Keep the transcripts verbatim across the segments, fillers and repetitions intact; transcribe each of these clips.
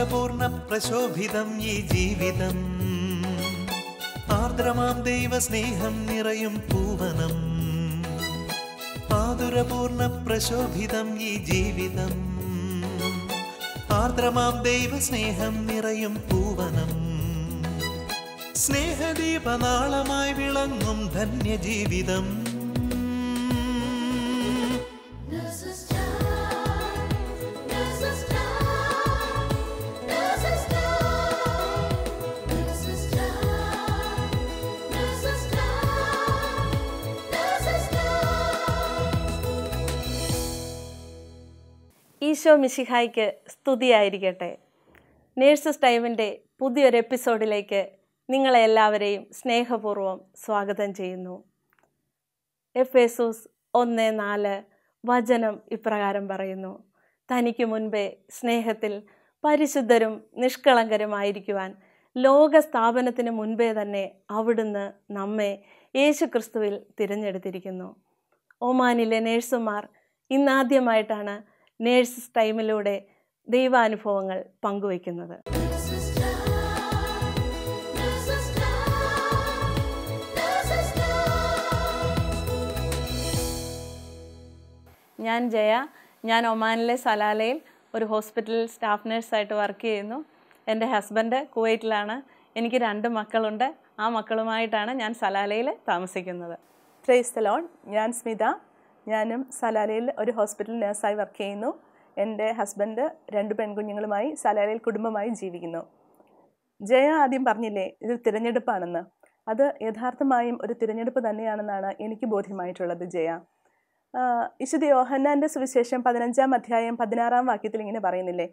മാധുരപൂർണ്ണ പ്രശോഭിതം ഈ ജീവിതം, ആർദ്രമാം ദൈവ സ്നേഹം നിറയും പൂവനം. മാധുരപൂർണ്ണ പ്രശോഭിതം ഈ ജീവിതം, ആർദ്രമാം ദൈവ സ്നേഹം നിറയും പൂവനം. സ്നേഹദീപനാളമായി വിളങ്ങും ധന്യജീവിതം. ഈശോ മിശിഹായ്ക്ക് സ്തുതിയായിരിക്കട്ടെ. നേഴ്സസ് ടൈമിൻ്റെ പുതിയൊരു എപ്പിസോഡിലേക്ക് നിങ്ങളെ എല്ലാവരെയും സ്നേഹപൂർവ്വം സ്വാഗതം ചെയ്യുന്നു. എഫേസോസ് ഒന്ന് നാല് വചനം ഇപ്രകാരം പറയുന്നു: തനിക്ക് മുൻപേ സ്നേഹത്തിൽ പരിശുദ്ധരും നിഷ്കളങ്കരുമായിരിക്കുവാൻ ലോകസ്ഥാപനത്തിന് മുൻപേ തന്നെ അവിടുന്ന് നമ്മെ യേശുക്രിസ്തുവിൽ തിരഞ്ഞെടുത്തിരിക്കുന്നു. ഒമാനിലെ നേഴ്സുമാർ ഇന്നാദ്യമായിട്ടാണ് നേഴ്സസ് ടൈമിലൂടെ ദൈവാനുഭവങ്ങൾ പങ്കുവയ്ക്കുന്നത്. ഞാൻ ജയ. ഞാൻ ഒമാനിലെ സലാലയിൽ ഒരു ഹോസ്പിറ്റലിൽ സ്റ്റാഫ് നഴ്സായിട്ട് വർക്ക് ചെയ്യുന്നു. എൻ്റെ ഹസ്ബൻഡ് കുവൈറ്റിലാണ്. എനിക്ക് രണ്ട് മക്കളുണ്ട്. ആ മക്കളുമായിട്ടാണ് ഞാൻ സലാലയിൽ താമസിക്കുന്നത്. Praise the lord. ഞാൻ സ്മിത. ഞാനും സലാലയിൽ ഒരു ഹോസ്പിറ്റൽ നഴ്സായി വർക്ക് ചെയ്യുന്നു. എൻ്റെ ഹസ്ബൻഡ് രണ്ട് പെൺകുഞ്ഞുങ്ങളുമായി സലാലയിൽ കുടുംബമായി ജീവിക്കുന്നു. ജയ ആദ്യം പറഞ്ഞില്ലേ ഇത് തിരഞ്ഞെടുപ്പാണെന്ന്. അത് യഥാർത്ഥമായും ഒരു തിരഞ്ഞെടുപ്പ് തന്നെയാണെന്നാണ് എനിക്ക് ബോധ്യമായിട്ടുള്ളത്. ജയ, വിശുദ്ധ യോഹന്നാൻ്റെ സുവിശേഷം പതിനഞ്ചാം അധ്യായം പതിനാറാം വാക്യത്തിൽ ഇങ്ങനെ പറയുന്നില്ലേ: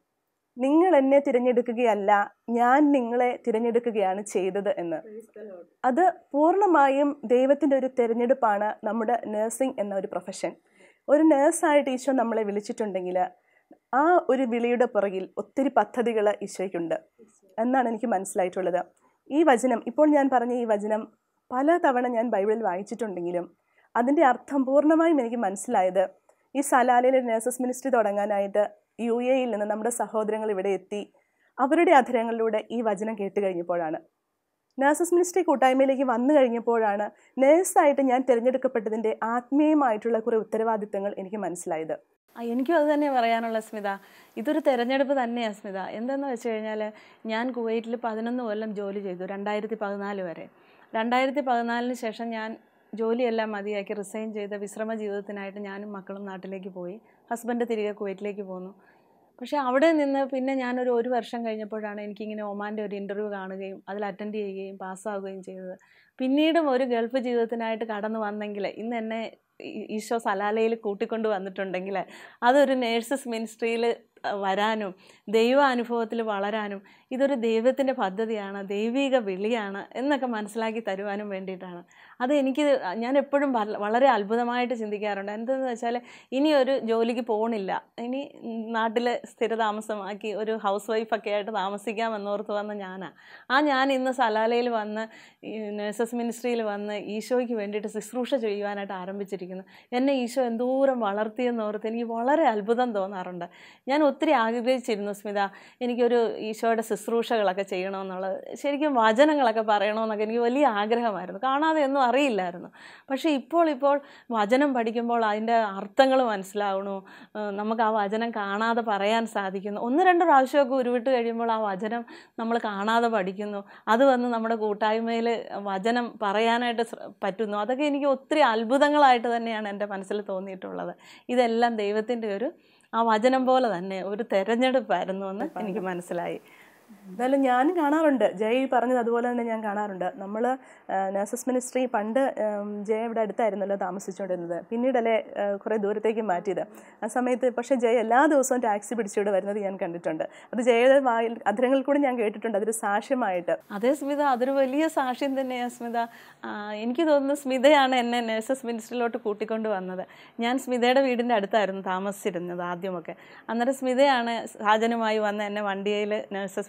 നിങ്ങൾ എന്നെ തിരഞ്ഞെടുക്കുകയല്ല, ഞാൻ നിങ്ങളെ തിരഞ്ഞെടുക്കുകയാണ് ചെയ്തത് എന്ന്. അത് പൂർണ്ണമായും ദൈവത്തിൻ്റെ ഒരു തിരഞ്ഞെടുപ്പാണ് നമ്മുടെ നഴ്സിംഗ് എന്ന ഒരു പ്രൊഫഷൻ. ഒരു നേഴ്സായിട്ട് ഈശോ നമ്മളെ വിളിച്ചിട്ടുണ്ടെങ്കിൽ ആ ഒരു വിളിയുടെ പുറകിൽ ഒത്തിരി പദ്ധതികൾ ഈശോയ്ക്കുണ്ട് എന്നാണ് എനിക്ക് മനസ്സിലായിട്ടുള്ളത്. ഈ വചനം, ഇപ്പോൾ ഞാൻ പറഞ്ഞ ഈ വചനം പല തവണ ഞാൻ ബൈബിളിൽ വായിച്ചിട്ടുണ്ടെങ്കിലും അതിൻ്റെ അർത്ഥം പൂർണ്ണമായും എനിക്ക് മനസ്സിലായത് ഈ സലാലയിലെ നേഴ്സസ് മിനിസ്ട്രി തുടങ്ങാനായിട്ട് യു എയിൽ നിന്ന് നമ്മുടെ സഹോദരങ്ങൾ ഇവിടെ എത്തി അവരുടെ അധരങ്ങളിലൂടെ ഈ വചനം കേട്ട് കഴിഞ്ഞപ്പോഴാണ്. നേഴ്സസ് മിനിസ്ട്രി കൂട്ടായ്മയിലേക്ക് വന്നു കഴിഞ്ഞപ്പോഴാണ് നേഴ്സായിട്ട് ഞാൻ തിരഞ്ഞെടുക്കപ്പെട്ടതിൻ്റെ ആത്മീയമായിട്ടുള്ള കുറേ ഉത്തരവാദിത്തങ്ങൾ എനിക്ക് മനസ്സിലായത്. എനിക്കും അത് തന്നെ പറയാനുള്ള സ്മിത. ഇതൊരു തിരഞ്ഞെടുപ്പ് തന്നെയാണ് സ്മിത. എന്തെന്ന് വെച്ച് കഴിഞ്ഞാൽ ഞാൻ കുവൈറ്റിൽ പതിനൊന്ന് കൊല്ലം ജോലി ചെയ്തു, രണ്ടായിരത്തി പതിനാല് വരെ. രണ്ടായിരത്തി പതിനാലിന് ശേഷം ഞാൻ ജോലിയെല്ലാം മതിയാക്കി റിസൈൻ ചെയ്ത വിശ്രമ ജീവിതത്തിനായിട്ട് ഞാനും മക്കളും നാട്ടിലേക്ക് പോയി. ഹസ്ബൻഡ് തിരികെ കുവൈറ്റിലേക്ക് പോന്നു. പക്ഷേ അവിടെ നിന്ന് പിന്നെ ഞാനൊരു ഒരു വർഷം കഴിഞ്ഞപ്പോഴാണ് എനിക്കിങ്ങനെ ഒമാൻ്റെ ഒരു ഇൻ്റർവ്യൂ കാണുകയും അതിൽ അറ്റൻഡ് ചെയ്യുകയും പാസ്സാവുകയും ചെയ്തത്. പിന്നീടും ഒരു ഗൾഫ് ജീവിതത്തിനായിട്ട് കടന്നു വന്നെങ്കിൽ ഇന്ന് എന്നെ ഈശോ സലാലയിൽ കൂട്ടിക്കൊണ്ട് വന്നിട്ടുണ്ടെങ്കിൽ അതൊരു നേഴ്സസ് മിനിസ്ട്രിയിൽ വരാനും ദൈവാനുഭവത്തിൽ വളരാനും ഇതൊരു ദൈവത്തിൻ്റെ പദ്ധതിയാണ്, ദൈവിക വിളിയാണ് എന്നൊക്കെ മനസ്സിലാക്കി തരുവാനും വേണ്ടിയിട്ടാണ്. അത് എനിക്ക് ഞാൻ എപ്പോഴും വളരെ അത്ഭുതമായിട്ട് ചിന്തിക്കാറുണ്ട്. എന്തെന്ന് വെച്ചാൽ ഇനി ഒരു ജോലിക്ക് പോകണില്ല, ഇനി നാട്ടിൽ സ്ഥിരതാമസമാക്കി ഒരു ഹൗസ് വൈഫൊക്കെ ആയിട്ട് താമസിക്കാമെന്നോർത്ത് വന്ന ഞാനാണ്. ആ ഞാൻ ഇന്ന് സലാലയിൽ വന്ന് നേഴ്സസ് മിനിസ്ട്രിയിൽ വന്ന് ഈശോയ്ക്ക് വേണ്ടിയിട്ട് ശുശ്രൂഷ ചെയ്യുവാനായിട്ട് ആരംഭിച്ചിരിക്കുന്നു. എന്നെ ഈശോ എന്തോരം വളർത്തിയെന്നോർത്ത് എനിക്ക് വളരെ അത്ഭുതം തോന്നാറുണ്ട്. ഞാൻ ഒത്തിരി ആഗ്രഹിച്ചിരുന്നു സ്മിത, എനിക്കൊരു ഈശോയുടെ ശുശ്രൂഷകളൊക്കെ ചെയ്യണമെന്നുള്ളത്. ശരിക്കും വചനങ്ങളൊക്കെ പറയണമെന്നൊക്കെ എനിക്ക് വലിയ ആഗ്രഹമായിരുന്നു. കാണാതെ ഒന്നും അറിയില്ലായിരുന്നു. പക്ഷേ ഇപ്പോൾ ഇപ്പോൾ വചനം പഠിക്കുമ്പോൾ അതിൻ്റെ അർത്ഥങ്ങൾ മനസ്സിലാവണു, നമുക്ക് ആ വചനം കാണാതെ പറയാൻ സാധിക്കുന്നു. ഒന്ന് രണ്ട് പ്രാവശ്യമൊക്കെ ഉരുവിട്ട് കഴിയുമ്പോൾ ആ വചനം നമ്മൾ കാണാതെ പഠിക്കുന്നു. അത് വന്ന് നമ്മുടെ കൂട്ടായ്മയിൽ വചനം പറയാനായിട്ട് പറ്റുന്നു. അതൊക്കെ എനിക്ക് ഒത്തിരി അത്ഭുതങ്ങളായിട്ട് തന്നെയാണ് എൻ്റെ മനസ്സിൽ തോന്നിയിട്ടുള്ളത്. ഇതെല്ലാം ദൈവത്തിൻ്റെ ഒരു ആ വചനം പോലെ തന്നെ ഒരു തെരഞ്ഞെടുപ്പായിരുന്നു എന്ന് എനിക്ക് മനസ്സിലായി. എന്തായാലും ഞാനും കാണാറുണ്ട്, ജയ പറഞ്ഞത് അതുപോലെ തന്നെ ഞാൻ കാണാറുണ്ട്. നമ്മൾ നേഴ്സസ് മിനിസ്ട്രി പണ്ട് ജയ ഇവിടെ അടുത്തായിരുന്നല്ലോ താമസിച്ചുകൊണ്ടിരുന്നത്, പിന്നീടല്ലേ കുറേ ദൂരത്തേക്ക് മാറ്റിയത്. ആ സമയത്ത് പക്ഷേ ജയ എല്ലാ ദിവസവും ടാക്സി പിടിച്ചിവിടെ വരുന്നത് ഞാൻ കണ്ടിട്ടുണ്ട്. അത് ജയയുടെ വായിൽ അധരങ്ങളിൽ കൂടി ഞാൻ കേട്ടിട്ടുണ്ട്, അതൊരു സാക്ഷ്യമായിട്ട്. അതേ സ്മിത, അതൊരു വലിയ സാക്ഷ്യം തന്നെയാണ് സ്മിത. എനിക്ക് തോന്നുന്നു സ്മിതയാണ് എന്നെ നേഴ്സസ് മിനിസ്ട്രിയിലോട്ട് കൂട്ടിക്കൊണ്ട് വന്നത്. ഞാൻ സ്മിതയുടെ വീടിൻ്റെ അടുത്തായിരുന്നു താമസിച്ചിരുന്നത് ആദ്യമൊക്കെ. അന്നേരം സ്മിതയാണ് സാജനുമായി വന്ന് എന്നെ വണ്ടിയിൽ നേഴ്സസ്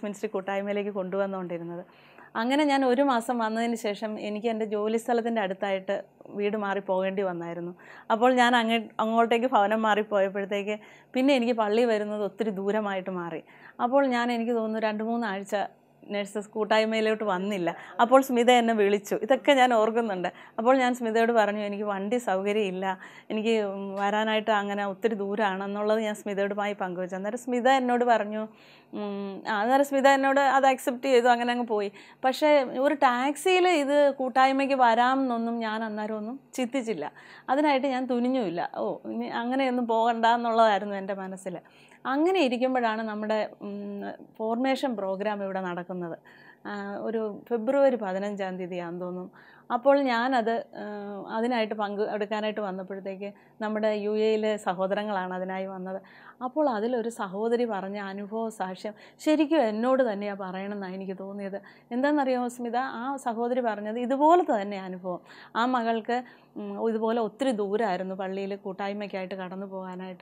മിനിസ്ട്രി കൂട്ടായ്മയിലേക്ക് കൊണ്ടുവന്നുകൊണ്ടിരുന്നത്. അങ്ങനെ ഞാൻ ഒരു മാസം വന്നതിന് ശേഷം എനിക്ക് എൻ്റെ ജോലി സ്ഥലത്തിൻ്റെ അടുത്തായിട്ട് വീട് മാറി പോകേണ്ടി വന്നായിരുന്നു. അപ്പോൾ ഞാൻ അങ്ങേ അങ്ങോട്ടേക്ക് ഭവനം മാറിപ്പോയപ്പോഴത്തേക്ക് പിന്നെ എനിക്ക് പള്ളി വരുന്നത് ഒത്തിരി ദൂരമായിട്ട് മാറി. അപ്പോൾ ഞാൻ എനിക്ക് തോന്നുന്നു രണ്ട് മൂന്നാഴ്ച നഴ്സസ് കൂട്ടായ്മയിലോട്ട് വന്നില്ല. അപ്പോൾ സ്മിത എന്നെ വിളിച്ചു. ഇതൊക്കെ ഞാൻ ഓർക്കുന്നുണ്ട്. അപ്പോൾ ഞാൻ സ്മിതയോട് പറഞ്ഞു, എനിക്ക് വണ്ടി സൗകര്യമില്ല, എനിക്ക് വരാനായിട്ട് അങ്ങനെ ഒത്തിരി ദൂരമാണെന്നുള്ളത് ഞാൻ സ്മിതയോടുമായി പങ്കുവച്ചു. അന്നേരം സ്മിത എന്നോട് പറഞ്ഞു, അന്നേരം സ്മിത എന്നോട് അത് അക്സെപ്റ്റ് ചെയ്തു, അങ്ങനെ അങ്ങ് പോയി. പക്ഷേ ഒരു ടാക്സിയിൽ ഇത് കൂട്ടായ്മയ്ക്ക് വരാമെന്നൊന്നും ഞാൻ അന്നേരം ഒന്നും ചിന്തിച്ചില്ല. അതിനായിട്ട് ഞാൻ തുനിഞ്ഞുമില്ല. ഓ ഇനി അങ്ങനെയൊന്നും പോകണ്ട എന്നുള്ളതായിരുന്നു എൻ്റെ മനസ്സിൽ. അങ്ങനെ ഇരിക്കുമ്പോഴാണ് നമ്മുടെ ഫോർമേഷൻ പ്രോഗ്രാം ഇവിടെ നടക്കുന്നത്. ഒരു ഫെബ്രുവരി പതിനഞ്ചാം തീയതിയാണെന്ന് തോന്നുന്നു. അപ്പോൾ ഞാനത് അതിനായിട്ട് പങ്ക് എടുക്കാനായിട്ട് വന്നപ്പോഴത്തേക്ക് നമ്മുടെ യു എയിലെ സഹോദരങ്ങളാണ് അതിനായി വന്നത്. അപ്പോൾ അതിലൊരു സഹോദരി പറഞ്ഞ അനുഭവ സാക്ഷ്യം ശരിക്കും എന്നോട് തന്നെയാണ് പറയണമെന്നാണ് എനിക്ക് തോന്നിയത്. എന്താണെന്നറിയാമോ സ്മിത, ആ സഹോദരി പറഞ്ഞത് ഇതുപോലത്തെ തന്നെ അനുഭവം. ആ മകൾക്ക് ഇതുപോലെ ഒത്തിരി ദൂരമായിരുന്നു പള്ളിയിൽ കൂട്ടായ്മയ്ക്കായിട്ട് കടന്നു പോകാനായിട്ട്.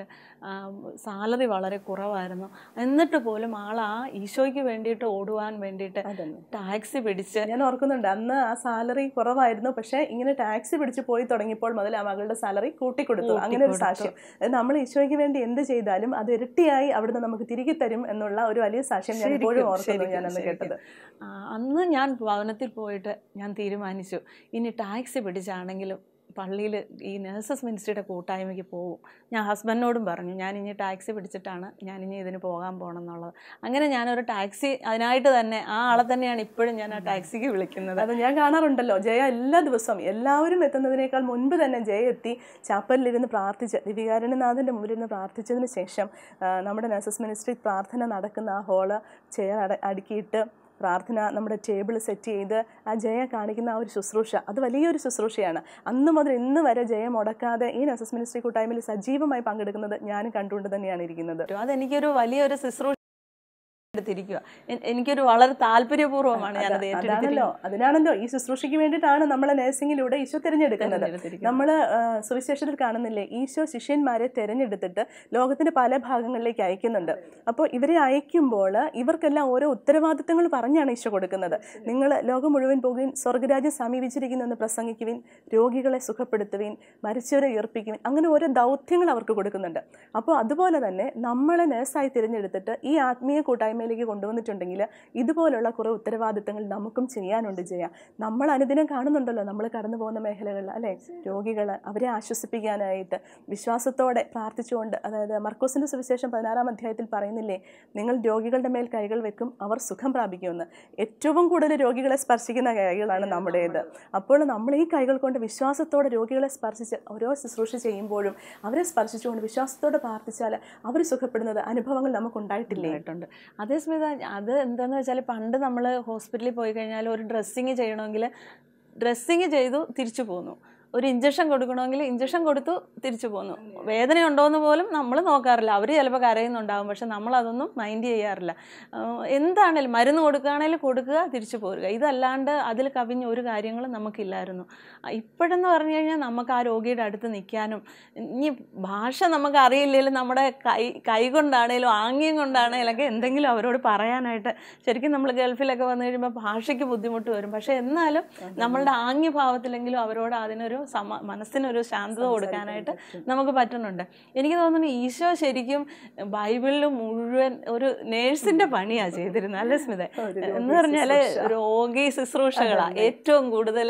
സാലറി വളരെ കുറവായിരുന്നു. എന്നിട്ട് പോലും ആൾ ആ ഈശോയ്ക്ക് വേണ്ടിയിട്ട് ഓടുവാൻ വേണ്ടിയിട്ട് ടാക്സി പിടിച്ച്, ഞാൻ ഓർക്കുന്നുണ്ട് അന്ന് ആ സാലറി കുറവായിരുന്നു, പക്ഷേ ഇങ്ങനെ ടാക്സി പിടിച്ച് പോയി തുടങ്ങിയപ്പോൾ മുതൽ ആ മകളുടെ സാലറി കൂട്ടിക്കൊടുത്തു. അങ്ങനെ ഒരു സാക്ഷ്യം. നമ്മൾ ഈശോയ്ക്ക് വേണ്ടി എന്ത് ചെയ്താലും അത് ഇരട്ടിയായി അവിടുന്ന് നമുക്ക് തിരികെ തരും എന്നുള്ള ഒരു വലിയ സാക്ഷ്യം ഞാൻ എപ്പോഴും ഓർക്കുന്നു. ഞാൻ അന്ന് കേട്ടത്. അന്ന് ഞാൻ ഭവനത്തിൽ പോയിട്ട് ഞാൻ തീരുമാനിച്ചു, ഇനി ടാക്സി പിടിച്ചാണെങ്കിലും പള്ളിയിൽ ഈ നഴ്സസ് മിനിസ്ട്രിയുടെ കൂട്ടായ്മയ്ക്ക് പോകും. ഞാൻ ഹസ്ബൻഡിനോടും പറഞ്ഞു, ഞാൻ ഇനി ടാക്സി പിടിച്ചിട്ടാണ് ഞാൻ ഇനി ഇതിന് പോകാൻ പോകണം എന്നുള്ളത്. അങ്ങനെ ഞാനൊരു ടാക്സി അതിനായിട്ട് തന്നെ ആ ആളെ തന്നെയാണ് ഇപ്പോഴും ഞാൻ ആ ടാക്സിക്ക് വിളിക്കുന്നത്. അത് ഞാൻ കാണാറുണ്ടല്ലോ. ജയ എല്ലാ ദിവസവും എല്ലാവരും എത്തുന്നതിനേക്കാൾ മുൻപ് തന്നെ ജയ എത്തി ചാപ്പലിലിരുന്ന് പ്രാർത്ഥിച്ച് ദിവികാരുണ്യനാഥൻ്റെ മുമ്പിലിരുന്ന് പ്രാർത്ഥിച്ചതിന് ശേഷം നമ്മുടെ നഴ്സസ് മിനിസ്ട്രി പ്രാർത്ഥന നടക്കുന്ന ആ ഹോള് ചെയർ അട അടുക്കിയിട്ട് പ്രാർത്ഥന നമ്മുടെ ടേബിൾ സെറ്റ് ചെയ്ത് ആ ജയ കാണിക്കുന്ന ആ ഒരു ശുശ്രൂഷ, അത് വലിയൊരു ശുശ്രൂഷയാണ്. അന്ന് മുതൽ ഇന്ന് വരെ ജയ മുടക്കാതെ ഈ നഴ്സസ് മിനിസ്ട്രി കൂട്ടായ്മയിൽ സജീവമായി പങ്കെടുക്കുന്നത് ഞാൻ കണ്ടുകൊണ്ട് തന്നെയാണ് ഇരിക്കുന്നത്. അതെനിക്കൊരു വലിയൊരു ശുശ്രൂഷ എടുത്തിരിക്കുക. എനിക്കൊരു വളരെ താല്പര്യപൂർവ്വമാണ് ഞാനത് അതാണല്ലോ അതിനാണല്ലോ ഈ ശുശ്രൂഷയ്ക്ക് വേണ്ടിയിട്ടാണ് നമ്മളെ നഴ്സിംഗിലൂടെ ഈശോ തിരഞ്ഞെടുക്കുന്നത്. നമ്മൾ സുവിശേഷത്തിൽ കാണുന്നില്ലേ, ഈശോ ശിഷ്യന്മാരെ തിരഞ്ഞെടുത്തിട്ട് ലോകത്തിന്റെ പല ഭാഗങ്ങളിലേക്ക് അയക്കുന്നുണ്ട്. അപ്പോൾ ഇവരെ അയക്കുമ്പോൾ ഇവർക്കെല്ലാം ഓരോ ഉത്തരവാദിത്തങ്ങൾ പറഞ്ഞാണ് ഈശോ കൊടുക്കുന്നത്. നിങ്ങൾ ലോകം മുഴുവൻ പോകുവിൻ, സ്വർഗരാജ്യം സമീപിച്ചിരിക്കുന്നെന്ന് പ്രസംഗിക്കുവിൻ, രോഗികളെ സുഖപ്പെടുത്തുവിൻ, മരിച്ചവരെ ഉയർപ്പിക്കുവിൻ, അങ്ങനെ ഓരോ ദൗത്യങ്ങൾ അവർക്ക് കൊടുക്കുന്നുണ്ട്. അപ്പോൾ അതുപോലെ തന്നെ നമ്മളെ നഴ്സായി തിരഞ്ഞെടുത്തിട്ട് ഈ ആത്മീയ കൂട്ടായ്മ ിലേക്ക് കൊണ്ടുവന്നിട്ടുണ്ടെങ്കിൽ ഇതുപോലുള്ള കുറേ ഉത്തരവാദിത്തങ്ങൾ നമുക്കും ചെയ്യാനുണ്ട്. ചെയ്യാം നമ്മൾ അനുദിനം കാണുന്നുണ്ടല്ലോ നമ്മൾ കടന്നു പോകുന്ന മേഖലകളിൽ അല്ലേ, രോഗികൾ അവരെ ആശ്വസിപ്പിക്കാനായിട്ട് വിശ്വാസത്തോടെ പ്രാർത്ഥിച്ചുകൊണ്ട്, അതായത് മർക്കോസിന്റെ സുവിശേഷം പതിനാറാം അധ്യായത്തിൽ പറയുന്നില്ലേ, നിങ്ങൾ രോഗികളുടെ മേൽ കൈകൾ വെക്കും അവർ സുഖം പ്രാപിക്കുമെന്ന്. ഏറ്റവും കൂടുതൽ രോഗികളെ സ്പർശിക്കുന്ന കൈകളാണ് നമ്മുടേത്. അപ്പോൾ നമ്മൾ ഈ കൈകൾ കൊണ്ട് വിശ്വാസത്തോടെ രോഗികളെ സ്പർശിച്ച് ഓരോ ശുശ്രൂഷ ചെയ്യുമ്പോഴും അവരെ സ്പർശിച്ചുകൊണ്ട് വിശ്വാസത്തോടെ പ്രാർത്ഥിച്ചാൽ അവർ സുഖപ്പെടുന്നത് അനുഭവങ്ങൾ നമുക്കുണ്ടായിട്ടില്ലേ? ആയിട്ടുണ്ട്. അതേ സ്മിത, അത് എന്താണെന്ന് വെച്ചാൽ പണ്ട് നമ്മൾ ഹോസ്പിറ്റലിൽ പോയി കഴിഞ്ഞാൽ ഒരു ഡ്രസ്സിങ് ചെയ്യണമെങ്കിൽ ഡ്രസ്സിങ് ചെയ്തു തിരിച്ചു പോന്നു, ഒരു ഇഞ്ചക്ഷൻ കൊടുക്കണമെങ്കിൽ ഇഞ്ചക്ഷൻ കൊടുത്തു തിരിച്ചു പോന്നു. വേദന ഉണ്ടോയെന്ന് പോലും നമ്മൾ നോക്കാറില്ല. അവർ ചിലപ്പോൾ കരയുന്നുണ്ടാകും, പക്ഷെ നമ്മളതൊന്നും മൈൻഡ് ചെയ്യാറില്ല. എന്താണേലും മരുന്ന് കൊടുക്കുകയാണെങ്കിലും കൊടുക്കുക, തിരിച്ചു പോരുക. ഇതല്ലാണ്ട് അതിൽ കവിഞ്ഞ ഒരു കാര്യങ്ങളും നമുക്കില്ലായിരുന്നു. ഇപ്പോഴെന്ന് പറഞ്ഞു കഴിഞ്ഞാൽ നമുക്ക് ആ രോഗിയുടെ അടുത്ത് നിൽക്കാനും, ഇനി ഭാഷ നമുക്ക് അറിയില്ലെങ്കിലും നമ്മുടെ കൈ കൈ കൊണ്ടാണേലും ആംഗ്യം കൊണ്ടാണേലും ഒക്കെ എന്തെങ്കിലും അവരോട് പറയാനായിട്ട്, ശരിക്കും നമ്മൾ ഗൾഫിലൊക്കെ വന്നു കഴിയുമ്പോൾ ഭാഷയ്ക്ക് ബുദ്ധിമുട്ട് വരും, പക്ഷെ എന്നാലും നമ്മളുടെ ആംഗ്യഭാവത്തിലെങ്കിലും അവരോട് അതിനൊരു സമ മനസ്സിനൊരു ശാന്തത കൊടുക്കാനായിട്ട് നമുക്ക് പറ്റുന്നുണ്ട്. എനിക്ക് തോന്നുന്നു ഈശോ ശരിക്കും ബൈബിളിൽ മുഴുവൻ ഒരു നേഴ്സിന്റെ പണിയാണ് ചെയ്തിരുന്നത് അല്ലേ സ്മിത? എന്ന് പറഞ്ഞാല് രോഗി ശുശ്രൂഷകളാണ് ഏറ്റവും കൂടുതൽ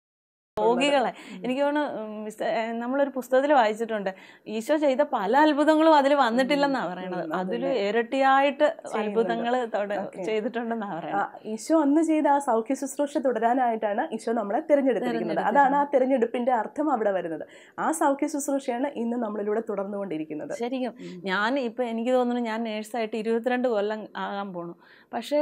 രോഗികളെ. എനിക്ക് തോന്നുന്നു നമ്മളൊരു പുസ്തകത്തിൽ വായിച്ചിട്ടുണ്ട്, ഈശോ ചെയ്ത പല അത്ഭുതങ്ങളും അതിൽ വന്നിട്ടില്ലെന്നാണ് പറയണത്. അതിൽ ഇരട്ടിയായിട്ട് അത്ഭുതങ്ങൾ ചെയ്തിട്ടുണ്ടെന്നാണ് പറയുന്നത്. ഈശോ അന്ന് ചെയ്ത ആ സൗഖ്യ ശുശ്രൂഷ തുടരാനായിട്ടാണ് ഈശോ നമ്മളെ തിരഞ്ഞെടുത്തിരിക്കുന്നത്. അതാണ് ആ തിരഞ്ഞെടുപ്പിന്റെ അർത്ഥം അവിടെ വരുന്നത്. ആ സൗഖ്യ ശുശ്രൂഷയാണ് ഇന്ന് നമ്മളിലൂടെ തുടർന്നുകൊണ്ടിരിക്കുന്നത്. ശരിക്കും ഞാൻ ഇപ്പം എനിക്ക് തോന്നുന്നു ഞാൻ നേഴ്സായിട്ട് ഇരുപത്തിരണ്ട് കൊല്ലം ആകാൻ പോണു. പക്ഷേ